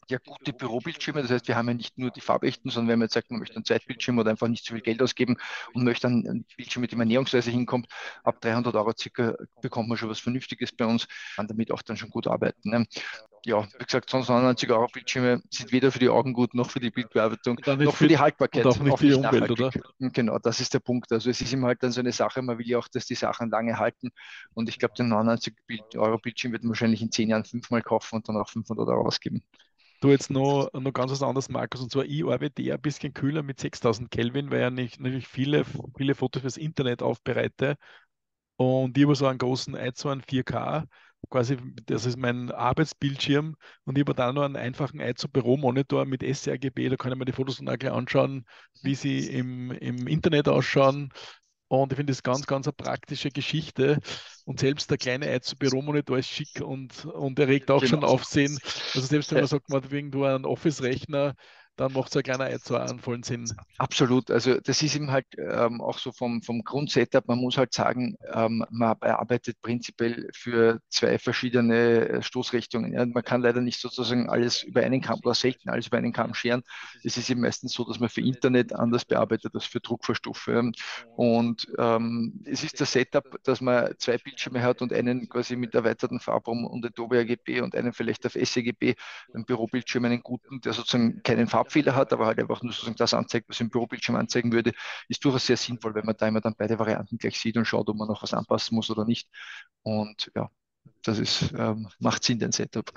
ja, gute Bürobildschirme. Das heißt, wir haben ja nicht nur die farbechten, sondern wenn man jetzt sagt, man möchte einen Zweitbildschirm oder einfach nicht so viel Geld ausgeben und möchte einen Bildschirm, mit dem man näherungsweise hinkommt, ab 300 Euro circa bekommt man schon was Vernünftiges bei uns, kann damit auch dann schon gut arbeiten. Ne? Ja, wie gesagt, sonst 99 Euro Bildschirme sind weder für die Augen gut, noch für die Bildbearbeitung, Und auch nicht noch für für, die und auch Haltbarkeit, nicht auch für die nicht Umwelt, oder? nachhaltig. Genau, das ist der Punkt. Also es ist immer halt dann so eine Sache, man will ja auch, dass die Sachen lange halten. Und ich glaube, den 99 Euro Bildschirm wird man wahrscheinlich in 10 Jahren fünfmal kaufen und dann auch 500 Euro ausgeben. Du jetzt noch ganz was anderes, Markus, und zwar ich arbeite eher ein bisschen kühler mit 6000 Kelvin, weil ja nicht, natürlich viele Fotos fürs Internet aufbereite. Und ich habe so einen großen i2 4K, quasi, das ist mein Arbeitsbildschirm. Und ich habe dann noch einen einfachen i2 Büromonitor mit sRGB, da kann ich mir die Fotos dann auch gleich anschauen, wie sie im Internet ausschauen. Und ich finde das ganz eine praktische Geschichte. Und selbst der kleine i2 Büromonitor ist schick und erregt auch schon Genau. Aufsehen. Also selbst wenn man sagt, man hat irgendwo einen Office-Rechner, dann macht so ein kleiner i2 einen vollen Sinn. Absolut, also das ist eben halt auch so vom Grundsetup, man muss halt sagen, man arbeitet prinzipiell für zwei verschiedene Stoßrichtungen. Ja. Man kann leider nicht sozusagen alles über einen Kamm oder selten alles über einen Kamm scheren. Es ist eben meistens so, dass man für Internet anders bearbeitet als für Druckverstuffe. Und es ist das Setup, dass man zwei Bildschirme hat und einen quasi mit erweiterten Farbraum und Adobe RGB und einen vielleicht auf sRGB, einen Bürobildschirm, einen guten, der sozusagen keinen Farbfehler hat, aber halt einfach nur sozusagen das anzeigt, was im Bürobildschirm anzeigen würde, ist durchaus sehr sinnvoll, weil man da immer dann beide Varianten gleich sieht und schaut, ob man noch was anpassen muss oder nicht. Und ja, das ist, macht Sinn, den Setup.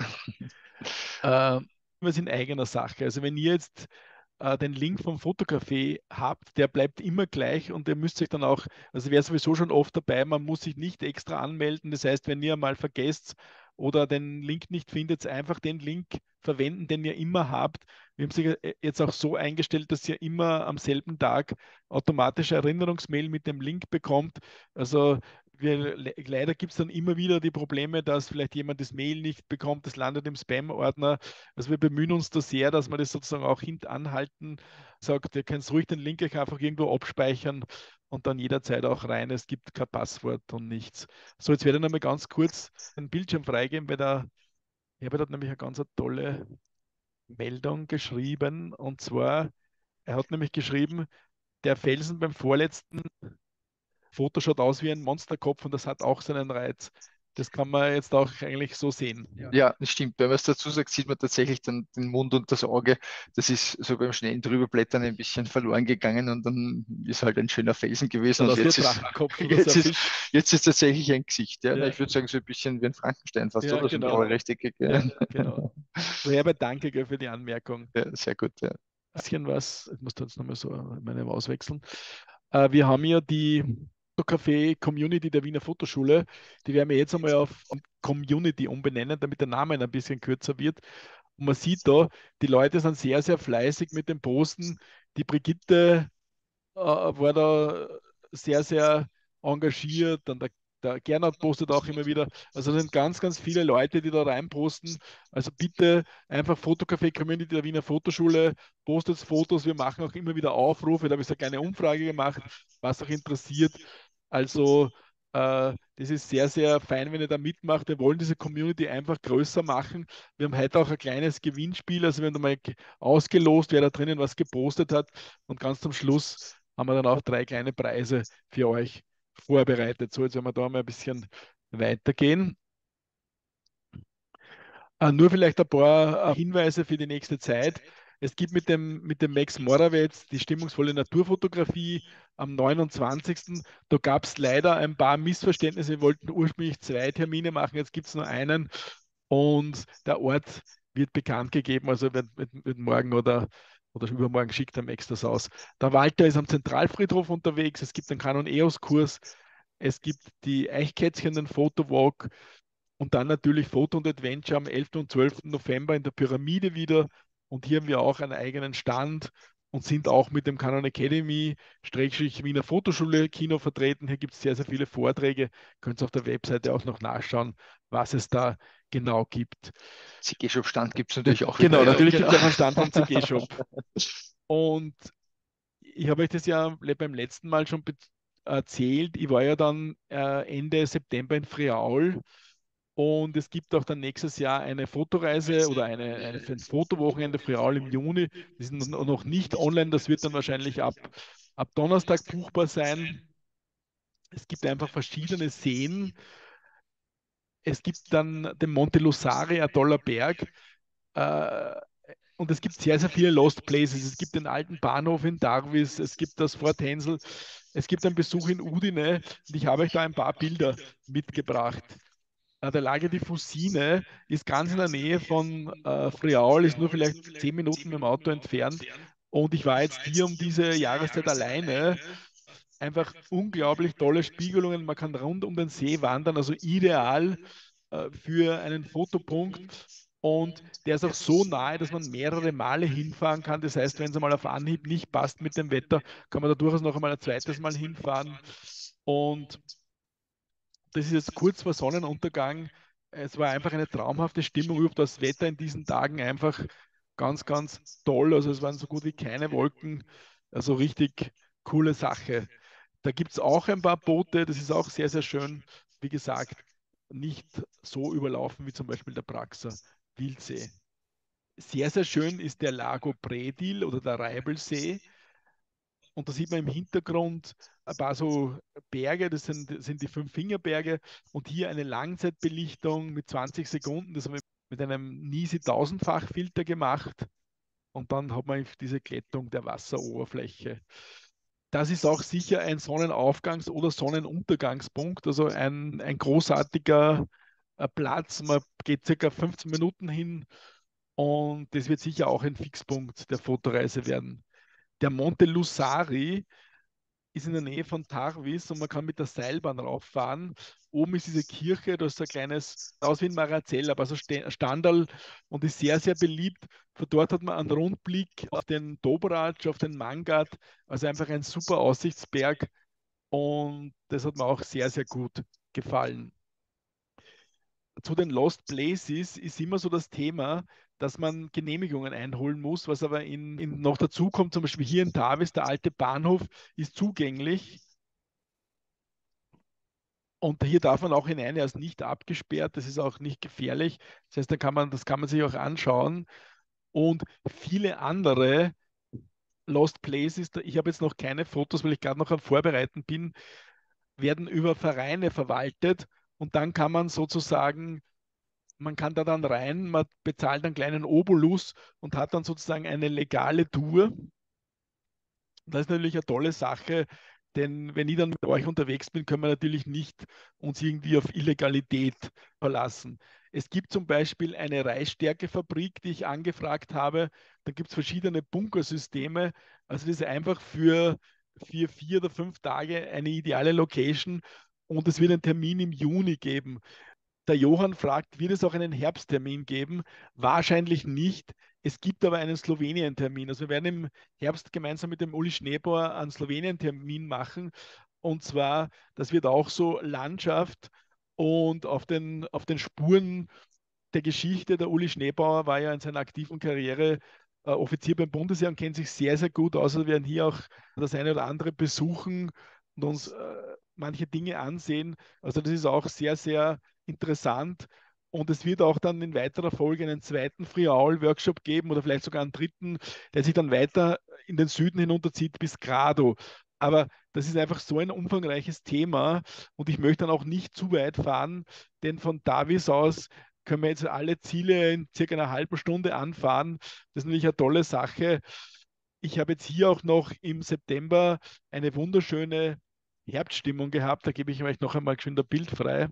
äh, Was in eigener Sache. Also wenn ihr jetzt den Link vom Fotocafé habt, der bleibt immer gleich und ihr müsst euch dann auch, also wer sowieso schon oft dabei, man muss sich nicht extra anmelden. Das heißt, wenn ihr mal vergesst oder den Link nicht findet, einfach den Link verwenden, den ihr immer habt. Wir haben sich jetzt auch so eingestellt, dass ihr immer am selben Tag automatische Erinnerungsmail mit dem Link bekommt. Also leider gibt es dann immer wieder die Probleme, dass vielleicht jemand das Mail nicht bekommt, das landet im Spam-Ordner. Also wir bemühen uns da sehr, dass wir das sozusagen auch hintanhalten. Sagt, ihr könnt ruhig den Link euch einfach irgendwo abspeichern und dann jederzeit auch rein. Es gibt kein Passwort und nichts. So, jetzt werde ich nochmal ganz kurz den Bildschirm freigeben, weil der Herbert hat nämlich eine ganz tolle Meldung geschrieben. Und zwar, er hat nämlich geschrieben, der Felsen beim vorletzten Foto schaut aus wie ein Monsterkopf und das hat auch seinen Reiz. Das kann man jetzt auch eigentlich so sehen. Ja, das stimmt. Wenn man es dazu sagt, sieht man tatsächlich dann den Mund und das Auge. Das ist so beim schnellen Drüberblättern ein bisschen verloren gegangen und dann ist halt ein schöner Felsen gewesen Schaut und aus wie ein Drachenkopf oder so jetzt ein ist, Fisch. jetzt ist tatsächlich ein Gesicht. Ja? Na, Ja, ich würde sagen, so ein bisschen wie ein Frankenstein fast, ja, oder? So ein genau. blauer Rechteckig. Ja. Ja, genau. So, Herbert, danke gell, für die Anmerkung. Ja, sehr gut, ja. Ein bisschen was, ich muss da jetzt nochmal so meine Maus wechseln. Wir haben ja die Fotocafé Community der Wiener Fotoschule. Die werden wir jetzt einmal auf Community umbenennen, damit der Name ein bisschen kürzer wird. Und man sieht da, die Leute sind sehr fleißig mit dem Posten. Die Brigitte war da sehr engagiert. Dann der Gernot postet auch immer wieder. Also es sind ganz viele Leute, die da reinposten. Also bitte einfach Fotocafé Community der Wiener Fotoschule, postet Fotos. Wir machen auch immer wieder Aufrufe. Da habe ich so eine kleine Umfrage gemacht, was auch interessiert. Also das ist sehr fein, wenn ihr da mitmacht. Wir wollen diese Community einfach größer machen. Wir haben heute auch ein kleines Gewinnspiel. Also wir haben da mal ausgelost, wer da drinnen was gepostet hat. Und ganz zum Schluss haben wir dann auch 3 kleine Preise für euch vorbereitet. So, jetzt werden wir da mal ein bisschen weitergehen. Nur vielleicht ein paar Hinweise für die nächste Zeit. Es gibt mit dem Max Morawetz die stimmungsvolle Naturfotografie am 29. Da gab es leider ein paar Missverständnisse. Wir wollten ursprünglich 2 Termine machen, jetzt gibt es nur einen und der Ort wird bekannt gegeben, also wird morgen oder übermorgen schickt der Max das aus. Der Walter ist am Zentralfriedhof unterwegs, es gibt einen Canon EOS-Kurs, es gibt die Eichkätzchen, den Fotowalk und dann natürlich Foto und Adventure am 11. und 12. November in der Pyramide wieder. Und hier haben wir auch einen eigenen Stand und sind auch mit dem Canon Academy, Schrägstrich Wiener Fotoschule Kino vertreten. Hier gibt es sehr viele Vorträge. Könnt ihr auf der Webseite auch noch nachschauen, was es da genau gibt. CG-Shop-Stand gibt es natürlich auch wieder. Genau, Ja, natürlich gibt genau. es auch einen Stand vom CG-Shop. Und ich habe euch das ja beim letzten Mal schon erzählt. Ich war ja dann Ende September in Friaul Und es gibt auch dann nächstes Jahr eine Fotoreise oder ein Fotowochenende Friaul im Juni. Die sind noch nicht online, das wird dann wahrscheinlich ab Donnerstag buchbar sein. Es gibt einfach verschiedene Seen. Es gibt dann den Monte Lussari, ein toller Berg. Äh, und es gibt sehr, sehr viele Lost Places. Es gibt den alten Bahnhof in Darvis, es gibt das Fort Hensel, es gibt einen Besuch in Udine und ich habe euch da ein paar Bilder mitgebracht. Der Lago di Fusine ist ganz in der Nähe von Friaul, ist nur vielleicht 10 Minuten mit dem Auto entfernt. Und ich war jetzt hier um diese Jahreszeit alleine. Einfach unglaublich tolle Spiegelungen. Man kann rund um den See wandern, also ideal für einen Fotopunkt. Und der ist auch so nahe, dass man mehrere Male hinfahren kann. Das heißt, wenn es einmal auf Anhieb nicht passt mit dem Wetter, kann man da durchaus noch einmal ein zweites Mal hinfahren. Und das ist jetzt kurz vor Sonnenuntergang. Es war einfach eine traumhafte Stimmung. Überhaupt das Wetter in diesen Tagen einfach ganz, ganz toll. Also es waren so gut wie keine Wolken. Also richtig coole Sache. Da gibt es auch ein paar Boote. Das ist auch sehr, sehr schön. Wie gesagt, nicht so überlaufen wie zum Beispiel der Praxer Wildsee. Sehr, sehr schön ist der Lago Predil oder der Reibelsee. Und da sieht man im Hintergrund ein paar so Berge, das sind die Fünf-Fingerberge. Und hier eine Langzeitbelichtung mit 20 Sekunden. Das haben wir mit einem Nisi 1000-fach-Filter gemacht. Und dann hat man diese Glättung der Wasseroberfläche. Das ist auch sicher ein Sonnenaufgangs- oder Sonnenuntergangspunkt, also ein großartiger Platz. Man geht circa 15 Minuten hin und das wird sicher auch ein Fixpunkt der Fotoreise werden. Der Monte Lussari ist in der Nähe von Tarvis und man kann mit der Seilbahn rauffahren. Oben ist diese Kirche, da ist so ein kleines, aus wie ein Marazell, aber so Standal und ist sehr, sehr beliebt. Von dort hat man einen Rundblick auf den Dobrac, auf den Mangat, also einfach ein super Aussichtsberg und das hat mir auch sehr, sehr gut gefallen. Zu den Lost Places ist immer so das Thema, dass man Genehmigungen einholen muss, was aber noch dazu kommt, zum Beispiel hier in Tavis, der alte Bahnhof ist zugänglich und hier darf man auch hinein, er ist nicht abgesperrt, das ist auch nicht gefährlich. Das heißt, das kann man sich auch anschauen. Und viele andere Lost Places, ich habe jetzt noch keine Fotos, weil ich gerade noch am Vorbereiten bin, werden über Vereine verwaltet und dann kann man sozusagen man kann da dann rein, man bezahlt einen kleinen Obolus und hat dann sozusagen eine legale Tour. Das ist natürlich eine tolle Sache, denn wenn ich dann mit euch unterwegs bin, können wir natürlich nicht uns irgendwie auf Illegalität verlassen. Es gibt zum Beispiel eine Reisstärkefabrik, die ich angefragt habe. Da gibt es verschiedene Bunkersysteme. Also das ist einfach für 4 oder 5 Tage eine ideale Location und es wird einen Termin im Juni geben. Der Johann fragt, wird es auch einen Herbsttermin geben? Wahrscheinlich nicht. Es gibt aber einen Slowenien-Termin. Also wir werden im Herbst gemeinsam mit dem Uli Schneebauer einen Slowenien-Termin machen. Und zwar, das wird auch so Landschaft und auf den Spuren der Geschichte. Der Uli Schneebauer war ja in seiner aktiven Karriere Offizier beim Bundesheer und kennt sich sehr, sehr gut aus. Also wir werden hier auch das eine oder andere besuchen und uns manche Dinge ansehen. Also das ist auch sehr, sehr interessant. Und es wird auch dann in weiterer Folge einen zweiten Friaul-Workshop geben oder vielleicht sogar einen dritten, der sich dann weiter in den Süden hinunterzieht bis Grado. Aber das ist einfach so ein umfangreiches Thema und ich möchte dann auch nicht zu weit fahren, denn von Davis aus können wir jetzt alle Ziele in circa einer halben Stunde anfahren. Das ist natürlich eine tolle Sache. Ich habe jetzt hier auch noch im September eine wunderschöne Herbststimmung gehabt. Da gebe ich euch noch einmal schön ein Bild frei.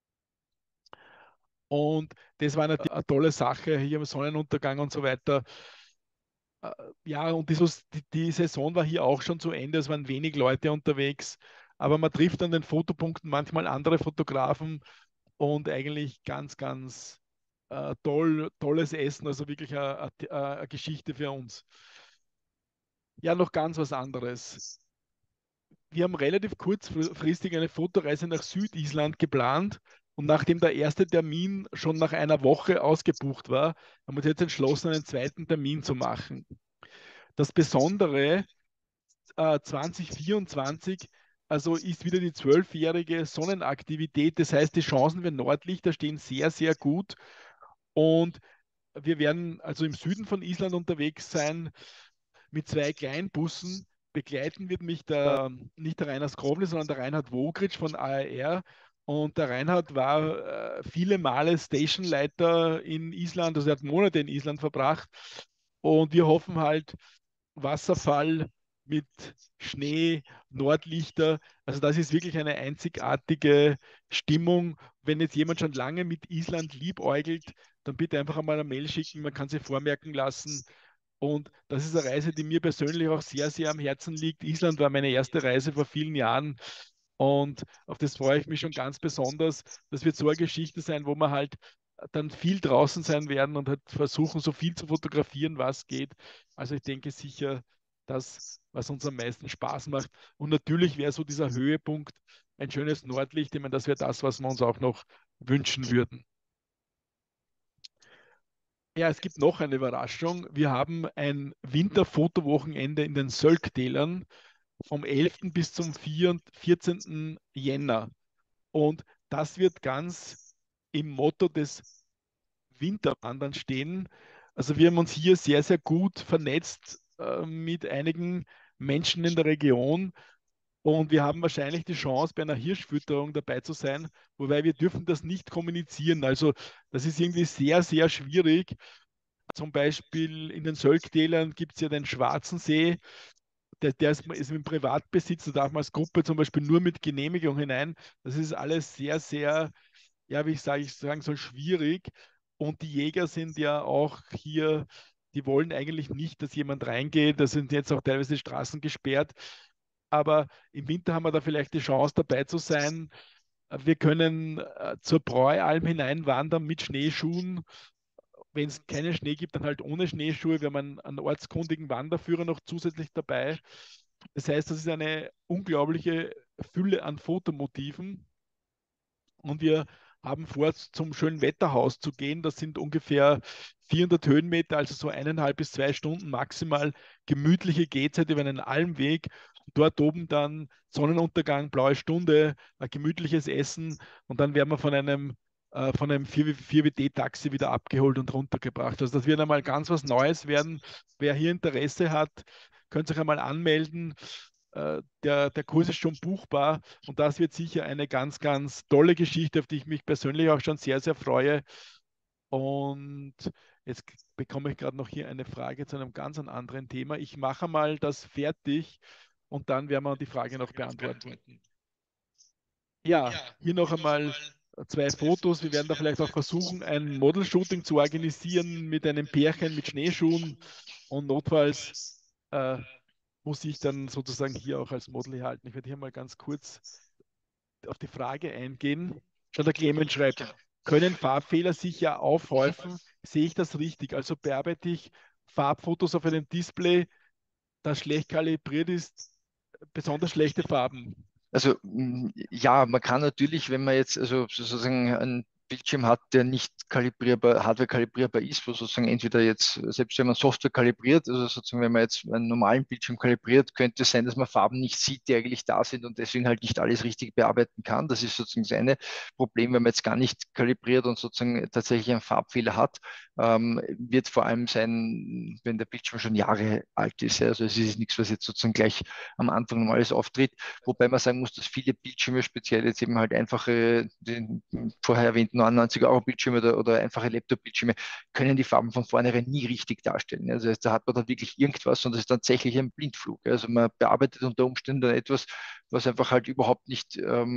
Und das war eine tolle Sache hier im Sonnenuntergang und so weiter. Äh, Ja, und die Saison war hier auch schon zu Ende. Es waren wenig Leute unterwegs. Aber man trifft an den Fotopunkten manchmal andere Fotografen und eigentlich ganz, ganz tolles Essen. Also wirklich eine Geschichte für uns. Ja, noch ganz was anderes. Wir haben relativ kurzfristig eine Fotoreise nach Südisland geplant und nachdem der erste Termin schon nach einer Woche ausgebucht war, haben wir uns jetzt entschlossen, einen zweiten Termin zu machen. Das Besondere 2024 Also ist wieder die 12-jährige Sonnenaktivität. Das heißt, die Chancen für Nordlichter stehen sehr, sehr gut. Und wir werden also im Süden von Island unterwegs sein mit zwei Kleinbussen. Begleiten wird mich nicht der Rainer Skrovli, sondern der Reinhard Wogritsch von ARR. Und der Reinhard war viele Male Stationleiter in Island, also er hat Monate in Island verbracht. Und wir hoffen halt, Wasserfall mit Schnee, Nordlichter. Also das ist wirklich eine einzigartige Stimmung. Wenn jetzt jemand schon lange mit Island liebäugelt, dann bitte einfach einmal eine Mail schicken, man kann sie vormerken lassen. Und das ist eine Reise, die mir persönlich auch sehr, sehr am Herzen liegt. Island war meine erste Reise vor vielen Jahren und auf das freue ich mich schon ganz besonders. Das wird so eine Geschichte sein, wo wir halt dann viel draußen sein werden und halt versuchen, so viel zu fotografieren, was geht. Also ich denke sicher, das, was uns am meisten Spaß macht. Und natürlich wäre so dieser Höhepunkt ein schönes Nordlicht. Ich meine, das wäre das, was wir uns auch noch wünschen würden. Ja, es gibt noch eine Überraschung. Wir haben ein Winterfotowochenende in den Sölktälern vom 11. bis zum 14. Jänner. Und das wird ganz im Motto des Winterwandern stehen. Also wir haben uns hier sehr, sehr gut vernetzt mit einigen Menschen in der Region und wir haben wahrscheinlich die Chance, bei einer Hirschfütterung dabei zu sein, wobei wir dürfen das nicht kommunizieren. Also das ist irgendwie sehr, sehr schwierig. Zum Beispiel in den Sölktälern gibt es ja den Schwarzen See, der ist im Privatbesitz, da darf man als Gruppe zum Beispiel nur mit Genehmigung hinein. Das ist alles sehr, sehr, ja, wie ich sagen soll, schwierig. Und die Jäger sind ja auch hier, die wollen eigentlich nicht, dass jemand reingeht. Da sind jetzt auch teilweise Straßen gesperrt. Aber im Winter haben wir da vielleicht die Chance dabei zu sein. Wir können zur Bräualm hineinwandern mit Schneeschuhen. Wenn es keinen Schnee gibt, dann halt ohne Schneeschuhe. Wir haben einen ortskundigen Wanderführer noch zusätzlich dabei. Das heißt, das ist eine unglaubliche Fülle an Fotomotiven. Und wir haben vor, zum schönen Wetterhaus zu gehen. Das sind ungefähr 400 Höhenmeter, also so 1,5 bis 2 Stunden maximal gemütliche Gehzeit über einen Almweg. Dort oben dann Sonnenuntergang, blaue Stunde, ein gemütliches Essen und dann werden wir von einem 4WD-Taxi wieder abgeholt und runtergebracht. Also das wird einmal ganz was Neues werden. Wer hier Interesse hat, könnt sich einmal anmelden. Der Kurs ist schon buchbar und das wird sicher eine ganz, ganz tolle Geschichte, auf die ich mich persönlich auch schon sehr, sehr freue. Und jetzt bekomme ich gerade noch hier eine Frage zu einem ganz anderen Thema. Ich mache mal das fertig und dann werden wir die Frage noch beantworten. Ja, hier noch einmal zwei Fotos. Wir werden da vielleicht auch versuchen, ein Model-Shooting zu organisieren mit einem Pärchen mit Schneeschuhen und notfalls äh, muss ich dann sozusagen hier auch als Model herhalten. Ich werde hier mal ganz kurz auf die Frage eingehen. Schon der Clemens schreibt, können Farbfehler sich ja aufhäufen? Sehe ich das richtig? Also bearbeite ich Farbfotos auf einem Display, das schlecht kalibriert ist, besonders schlechte Farben. Also ja, man kann natürlich, wenn man jetzt also sozusagen einen Bildschirm hat, der nicht kalibrierbar, Hardware kalibrierbar ist, wo sozusagen entweder jetzt, selbst wenn man Software kalibriert, also sozusagen, wenn man jetzt einen normalen Bildschirm kalibriert, könnte es sein, dass man Farben nicht sieht, die eigentlich da sind und deswegen halt nicht alles richtig bearbeiten kann. Das ist sozusagen das eine Problem, wenn man jetzt gar nicht kalibriert und sozusagen tatsächlich einen Farbfehler hat, wird vor allem sein, wenn der Bildschirm schon Jahre alt ist. Ja. Also es ist nichts, was jetzt sozusagen gleich am Anfang mal alles auftritt. Wobei man sagen muss, dass viele Bildschirme, speziell jetzt eben halt einfache, den vorher erwähnten 99 € Bildschirme oder einfache Laptop-Bildschirme, können die Farben von vornherein nie richtig darstellen. Also da hat man dann wirklich irgendwas und das ist tatsächlich ein Blindflug. Also man bearbeitet unter Umständen dann etwas, was einfach halt überhaupt nicht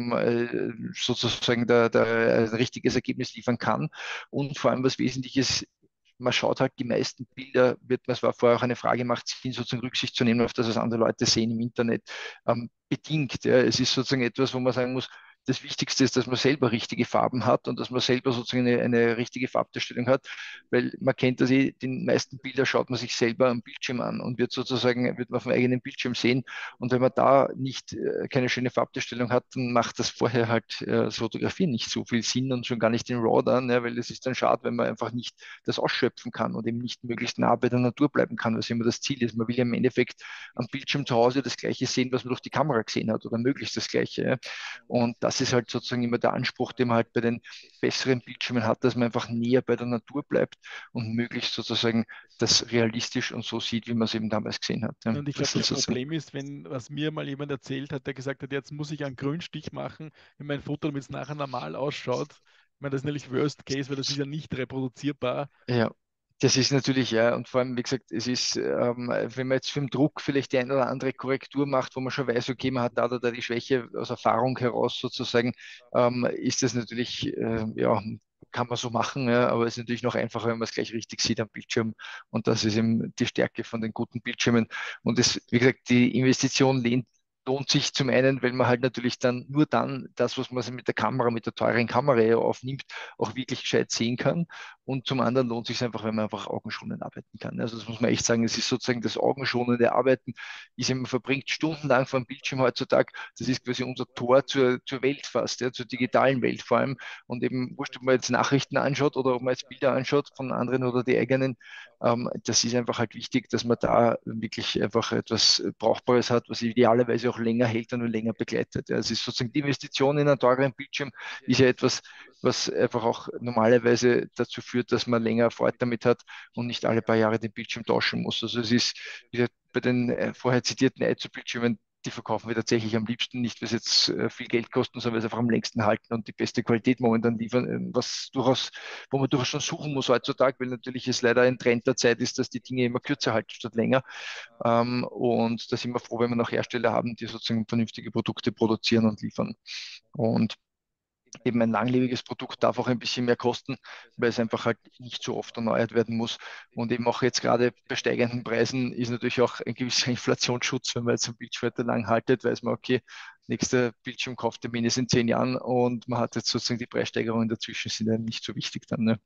sozusagen ein richtiges Ergebnis liefern kann. Und vor allem was Wesentliches, man schaut halt die meisten Bilder, es war vorher auch eine Frage, macht es Sinn, sozusagen Rücksicht zu nehmen auf das, was andere Leute sehen im Internet, bedingt. Ja. Es ist sozusagen etwas, wo man sagen muss, das Wichtigste ist, dass man selber richtige Farben hat und dass man selber sozusagen eine richtige Farbdarstellung hat, weil man kennt das eh, die meisten Bilder schaut man sich selber am Bildschirm an und wird man auf dem eigenen Bildschirm sehen. Und wenn man da nicht keine schöne Farbdarstellung hat, dann macht das vorher halt das Fotografieren nicht so viel Sinn und schon gar nicht in RAW dann, ja, weil es ist dann schade, wenn man einfach nicht das ausschöpfen kann und eben nicht möglichst nah bei der Natur bleiben kann, was immer das Ziel ist. Man will ja im Endeffekt am Bildschirm zu Hause das Gleiche sehen, was man durch die Kamera gesehen hat oder möglichst das Gleiche. Ja. Und das ist halt sozusagen immer der Anspruch, den man halt bei den besseren Bildschirmen hat, dass man einfach näher bei der Natur bleibt und möglichst sozusagen das realistisch und so sieht, wie man es eben damals gesehen hat. Ja. Und ich glaube, Das sind das sozusagen, Problem ist, wenn, was mir mal jemand erzählt hat, der gesagt hat, jetzt muss ich einen Grünstich machen in mein Foto, damit es nachher normal ausschaut. Ich meine, das ist natürlich Worst Case, weil das ist ja nicht reproduzierbar. ja. Das ist natürlich, ja, und vor allem, wie gesagt, es ist, wenn man jetzt für den Druck vielleicht die ein oder andere Korrektur macht, wo man schon weiß, okay, man hat da oder da die Schwäche aus Erfahrung heraus sozusagen, ist das natürlich, ja, kann man so machen, ja, aber es ist natürlich noch einfacher, wenn man es gleich richtig sieht am Bildschirm. Und das ist eben die Stärke von den guten Bildschirmen. Und das, wie gesagt, die Investition lohnt sich zum einen, weil man halt natürlich dann nur dann das, was man mit der Kamera, mit der teuren Kamera ja aufnimmt, auch wirklich gescheit sehen kann. Und zum anderen lohnt es sich einfach, wenn man einfach augenschonend arbeiten kann. Also das muss man echt sagen, es ist sozusagen das augenschonende Arbeiten, ist man verbringt stundenlang vor dem Bildschirm heutzutage. Das ist quasi unser Tor zur Welt fast, ja, zur digitalen Welt vor allem. Und eben wurscht, ob man jetzt Nachrichten anschaut oder ob man jetzt Bilder anschaut von anderen oder die eigenen. Das ist einfach halt wichtig, dass man da wirklich einfach etwas Brauchbares hat, was idealerweise auch länger hält und länger begleitet. Ja, es ist sozusagen die Investition in einen teuren Bildschirm, ist ja etwas, was einfach auch normalerweise dazu führt, dass man länger Erfolg damit hat und nicht alle paar Jahre den Bildschirm tauschen muss. Also es ist, wie gesagt, bei den vorher zitierten Eizo-Bildschirmen, die verkaufen wir tatsächlich am liebsten nicht, weil sie jetzt viel Geld kosten, sondern weil sie einfach am längsten halten und die beste Qualität momentan liefern, wo man durchaus schon suchen muss heutzutage, weil natürlich es leider ein Trend der Zeit ist, dass die Dinge immer kürzer halten statt länger. Und da sind wir froh, wenn wir noch Hersteller haben, die sozusagen vernünftige Produkte produzieren und liefern. Und eben ein langlebiges Produkt darf auch ein bisschen mehr kosten, weil es einfach halt nicht so oft erneuert werden muss. Und eben auch jetzt gerade bei steigenden Preisen ist natürlich auch ein gewisser Inflationsschutz, wenn man jetzt ein Bildschirm lang haltet, weiß man, okay, nächster Bildschirm kauft er mindestens in 10 Jahren und man hat jetzt sozusagen die Preissteigerungen dazwischen, sind einem nicht so wichtig dann. Ne?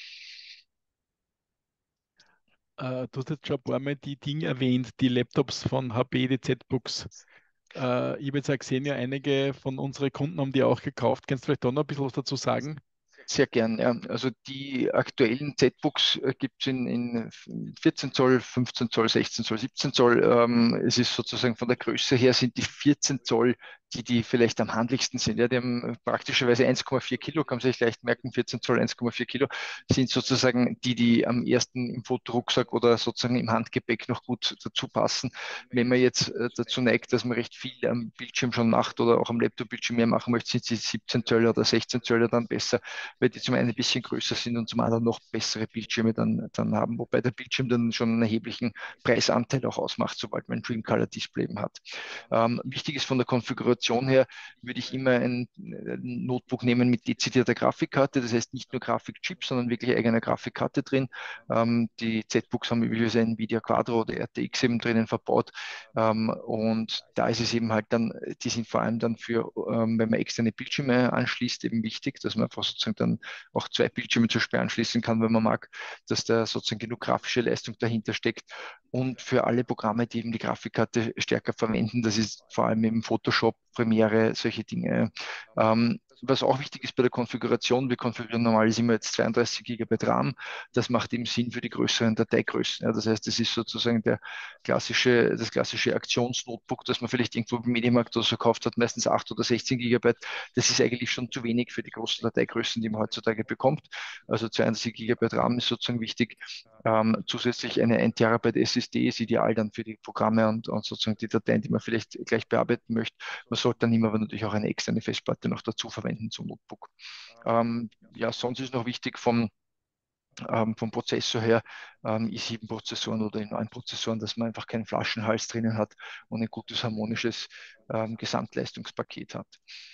Du hast jetzt schon ein paar Mal die Dinge erwähnt, die Laptops von HP, die Z-Books. Ich habe jetzt auch gesehen, ja, einige von unseren Kunden haben die auch gekauft. Kannst du vielleicht da noch ein bisschen was dazu sagen? Sehr gern, ja. Also die aktuellen Z-Books gibt es in 14 Zoll, 15 Zoll, 16 Zoll, 17 Zoll. Es ist sozusagen von der Größe her sind die 14 Zoll die vielleicht am handlichsten sind. Ja, die haben praktischerweise 1,4 Kilo, kann man sich leicht merken, 14 Zoll, 1,4 Kilo, sind sozusagen die am ersten im Fotorucksack oder sozusagen im Handgepäck noch gut dazu passen. Wenn man jetzt dazu neigt, dass man recht viel am Bildschirm schon macht oder auch am Laptop-Bildschirm mehr machen möchte, sind die 17 Zöller oder 16 Zöller dann besser, weil die zum einen ein bisschen größer sind und zum anderen noch bessere Bildschirme dann haben, wobei der Bildschirm dann schon einen erheblichen Preisanteil auch ausmacht, sobald man ein Dream Color Display eben hat. Wichtig ist von der Konfiguration her, würde ich immer ein Notebook nehmen mit dezidierter Grafikkarte, das heißt nicht nur Grafikchip, sondern wirklich eigene Grafikkarte drin. Die Z-Books haben üblicherweise ein Nvidia Quadro oder RTX eben drinnen verbaut. Und da ist es eben halt dann, die sind vor allem dann für, wenn man externe Bildschirme anschließt, eben wichtig, dass man einfach sozusagen dann auch zwei Bildschirme zur Beispiel anschließen kann, wenn man mag, dass da sozusagen genug grafische Leistung dahinter steckt. Und für alle Programme, die eben die Grafikkarte stärker verwenden, das ist vor allem eben Photoshop, Premiere, solche Dinge. Was auch wichtig ist bei der Konfiguration, wir konfigurieren normalerweise immer jetzt 32 Gigabyte RAM. Das macht eben Sinn für die größeren Dateigrößen. Ja, das heißt, das ist sozusagen das klassische Aktionsnotebook, das man vielleicht irgendwo im Mediamarkt oder so gekauft hat, meistens 8 oder 16 Gigabyte. Das ist eigentlich schon zu wenig für die großen Dateigrößen, die man heutzutage bekommt. Also 32 Gigabyte RAM ist sozusagen wichtig. Zusätzlich eine 1 Terabyte SSD ist ideal dann für die Programme und sozusagen die Dateien, die man vielleicht gleich bearbeiten möchte. Man sollte dann immer aber natürlich auch eine externe Festplatte noch dazu verwenden zum Notebook. Ja, sonst ist noch wichtig vom Prozessor her, i7-Prozessoren oder i9-Prozessoren, dass man einfach keinen Flaschenhals drinnen hat und ein gutes harmonisches Gesamtleistungspaket hat.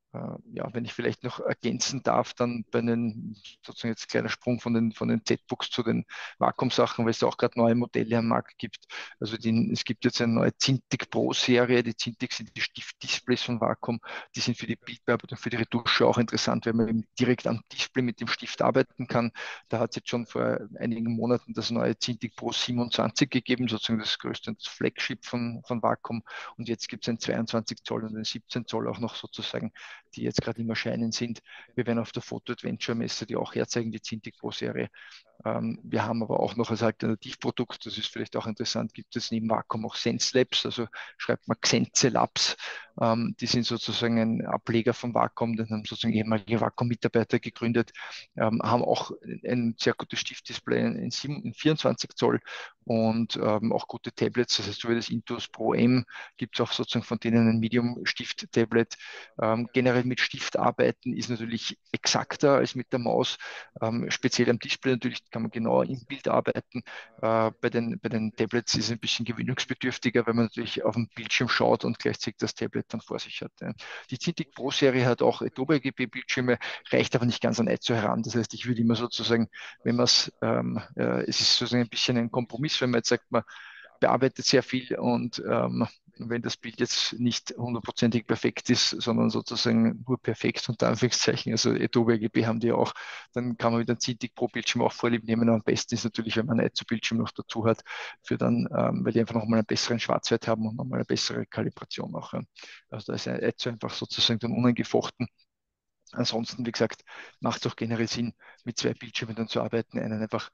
Ja, wenn ich vielleicht noch ergänzen darf, dann bei den, sozusagen jetzt kleiner Sprung von den Z-Books zu den Vakuum-Sachen, weil es da auch gerade neue Modelle am Markt gibt. Also es gibt jetzt eine neue Cintiq Pro-Serie. Die Cintiq sind die Stift-Displays von Vakuum. Die sind für die Bildbearbeitung, für die Retusche auch interessant, weil man eben direkt am Display mit dem Stift arbeiten kann. Da hat es jetzt schon vor einigen Monaten das neue Cintiq Pro 27 gegeben, sozusagen das größte das Flagship von Vakuum. Und jetzt gibt es ein 22 Zoll und ein 17 Zoll auch noch sozusagen, die jetzt gerade im Erscheinen sind. Wir werden auf der Photo Adventure Messe die auch herzeigen, die Cintiq Pro Serie. Wir haben aber auch noch als Alternativprodukt, das ist vielleicht auch interessant, gibt es neben Vakuum auch Sense Labs, also schreibt man Xense Labs. Die sind sozusagen ein Ableger von Vakuum, den haben sozusagen ehemalige Vakuum-Mitarbeiter gegründet, haben auch ein sehr gutes Stiftdisplay in 24 Zoll und auch gute Tablets, das heißt, so wie das Intuos Pro M gibt es auch sozusagen von denen ein Medium-Stift-Tablet. Generell mit Stift arbeiten ist natürlich exakter als mit der Maus. Speziell am Display natürlich kann man genauer im Bild arbeiten. Bei den Tablets ist es ein bisschen gewöhnungsbedürftiger, weil man natürlich auf den Bildschirm schaut und gleichzeitig das Tablet dann vor sich hat. Ja. Die Cintiq Pro Serie hat auch Adobe RGB Bildschirme, reicht aber nicht ganz an ISO heran. Das heißt, ich würde immer sozusagen, wenn man es ist sozusagen ein bisschen ein Kompromiss, wenn man jetzt sagt, man bearbeitet sehr viel und wenn das Bild jetzt nicht hundertprozentig perfekt ist, sondern sozusagen nur perfekt unter Anführungszeichen, also Adobe RGB haben die auch, dann kann man mit einem Cintiq Pro Bildschirm auch Vorlieb nehmen. Am besten ist natürlich, wenn man ein ISO-Bildschirm noch dazu hat, für dann, weil die einfach nochmal einen besseren Schwarzwert haben und nochmal eine bessere Kalibration auch. Ja. Also da ist ein ISO einfach sozusagen dann unangefochten. Ansonsten, wie gesagt, macht es auch generell Sinn, mit zwei Bildschirmen dann zu arbeiten. Einen einfach,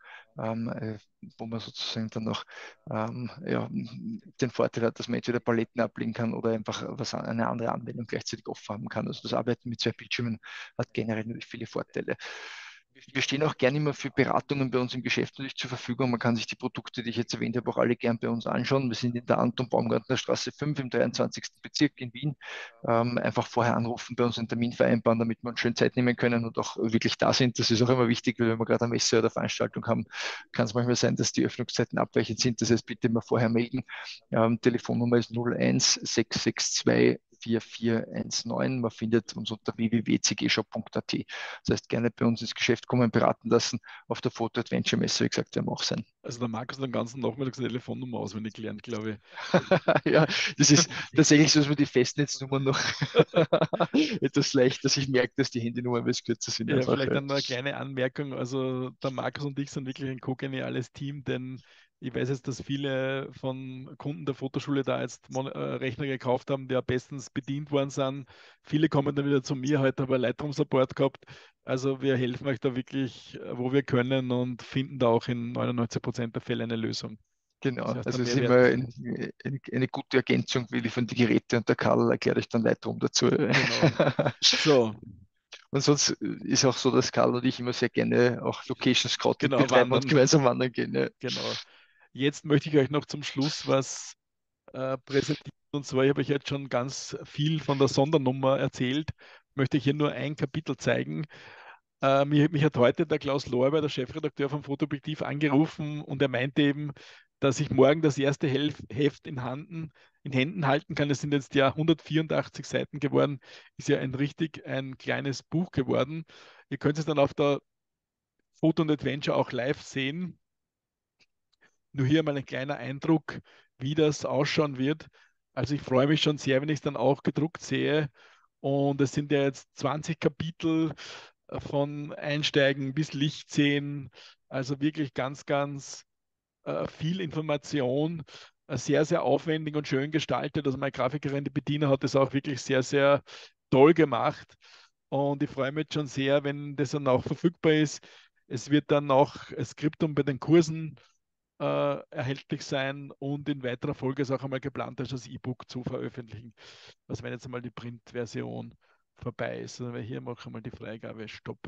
wo man sozusagen dann noch ja, den Vorteil hat, dass man entweder Paletten ablegen kann oder einfach eine andere Anwendung gleichzeitig offen haben kann. Also das Arbeiten mit zwei Bildschirmen hat generell natürlich viele Vorteile. Wir stehen auch gerne immer für Beratungen bei uns im Geschäft natürlich zur Verfügung. Man kann sich die Produkte, die ich jetzt erwähnt habe, auch alle gern bei uns anschauen. Wir sind in der Anton Baumgartner Straße 5 im 23. Bezirk in Wien. Einfach vorher anrufen, bei uns einen Termin vereinbaren, damit wir uns schön Zeit nehmen können und auch wirklich da sind. Das ist auch immer wichtig, weil wenn wir gerade eine Messe oder Veranstaltung haben, kann es manchmal sein, dass die Öffnungszeiten abweichend sind. Das heißt, bitte immer vorher melden. Telefonnummer ist 01 662 4419. Man findet uns unter www.cgshop.at. Das heißt, gerne bei uns ins Geschäft kommen, beraten lassen. Auf der Photo Adventure Messe, wie gesagt, werden wir auch sein. Also der Markus hat den ganzen Nachmittag seine Telefonnummer auswendig gelernt, glaube Ja, das ist tatsächlich so, dass wir die Festnetznummer noch etwas leicht, dass ich merke, dass die Handynummern etwas kürzer sind ich. Ja, einfach. vielleicht Ja. dann noch eine kleine Anmerkung. Also der Markus und ich sind wirklich ein kogeniales Team, denn ich weiß jetzt, dass viele von Kunden der Fotoschule da jetzt Rechner gekauft haben, die ja bestens bedient worden sind. Viele kommen dann wieder zu mir, heute haben wir Lightroom-Support gehabt. Also wir helfen euch da wirklich, wo wir können und finden da auch in 99% der Fälle eine Lösung. Das Genau, heißt, der also es ist Mehrwert immer ist da. eine gute Ergänzung, wie liefern die Geräte und der Karl erklärt euch dann weiter dazu. Genau. So, Und sonst ist auch so, dass Karl und ich immer sehr gerne auch Location Scouting genau, betreiben und wandern. gemeinsam wandern gehen. Ja. Genau. Jetzt möchte ich euch noch zum Schluss was präsentieren. Und zwar habe ich jetzt schon ganz viel von der Sondernummer erzählt. Möchte ich hier nur ein Kapitel zeigen. Mich hat heute der Klaus Lorber, der Chefredakteur vom Fotoobjektiv, angerufen und er meinte eben, dass ich morgen das erste Heft in Händen halten kann. Es sind jetzt ja 184 Seiten geworden. Ist ja ein kleines Buch geworden. Ihr könnt es dann auf der Photo und Adventure auch live sehen. Nur hier mal ein kleiner Eindruck, wie das ausschauen wird. Also ich freue mich schon sehr, wenn ich es dann auch gedruckt sehe. Und es sind ja jetzt 20 Kapitel von Einsteigen bis Licht sehen. Also wirklich ganz viel Information. Sehr, sehr aufwendig und schön gestaltet. Also meine Grafikerin, die Bettina, hat das auch wirklich sehr toll gemacht. Und ich freue mich jetzt schon sehr, wenn das dann auch verfügbar ist. Es wird dann auch ein Skriptum bei den Kursen erhältlich sein und in weiterer Folge ist auch einmal geplant, das als E-Book zu veröffentlichen. Also wenn jetzt einmal die Print-Version vorbei ist, dann werde ich hier auch einmal die Freigabe stoppen.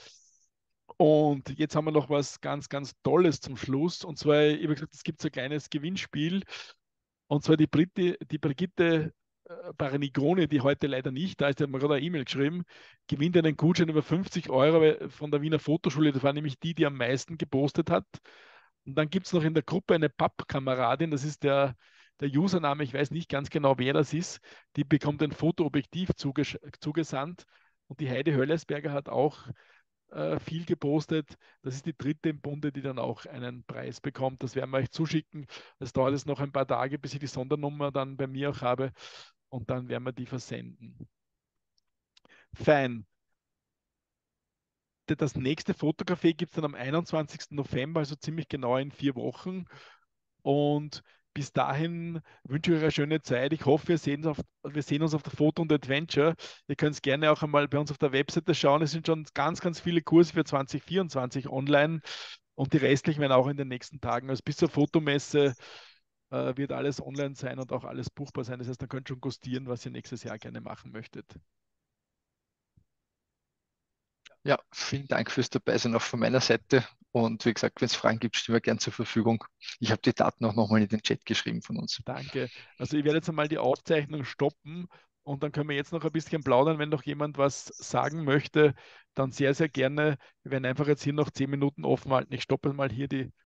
Und jetzt haben wir noch was ganz Tolles zum Schluss. Und zwar, ich habe gesagt, es gibt so ein kleines Gewinnspiel. Und zwar die Brigitte Paranigoni, die heute leider nicht da ist, die hat mir gerade eine E-Mail geschrieben, gewinnt einen Gutschein über 50 Euro von der Wiener Fotoschule. Das war nämlich die, die am meisten gepostet hat. Und dann gibt es noch in der Gruppe eine Pappkameradin, das ist der Username, ich weiß nicht ganz genau, wer das ist, die bekommt ein Fotoobjektiv zugesandt und die Heide Höllesberger hat auch viel gepostet. Das ist die dritte im Bunde, die dann auch einen Preis bekommt. Das werden wir euch zuschicken. Es dauert jetzt noch ein paar Tage, bis ich die Sondernummer dann bei mir auch habe und dann werden wir die versenden. Fein. Das nächste Fotocafé gibt es dann am 21. November, also ziemlich genau in 4 Wochen. Und bis dahin wünsche ich euch eine schöne Zeit. Ich hoffe, wir sehen uns auf der Photo und Adventure. Ihr könnt es gerne auch einmal bei uns auf der Webseite schauen. Es sind schon ganz, ganz viele Kurse für 2024 online und die restlichen werden auch in den nächsten Tagen. Also bis zur Fotomesse wird alles online sein und auch alles buchbar sein. Das heißt, ihr könnt schon gustieren, was ihr nächstes Jahr gerne machen möchtet. Ja, vielen Dank fürs Dabeisein auch von meiner Seite. Und wie gesagt, wenn es Fragen gibt, stehen wir gern zur Verfügung. Ich habe die Daten auch nochmal in den Chat geschrieben von uns. Danke. Also ich werde jetzt einmal die Aufzeichnung stoppen und dann können wir jetzt noch ein bisschen plaudern. Wenn noch jemand was sagen möchte, dann sehr, sehr gerne. Wir werden einfach jetzt hier noch 10 Minuten offen halten. Ich stoppe mal hier die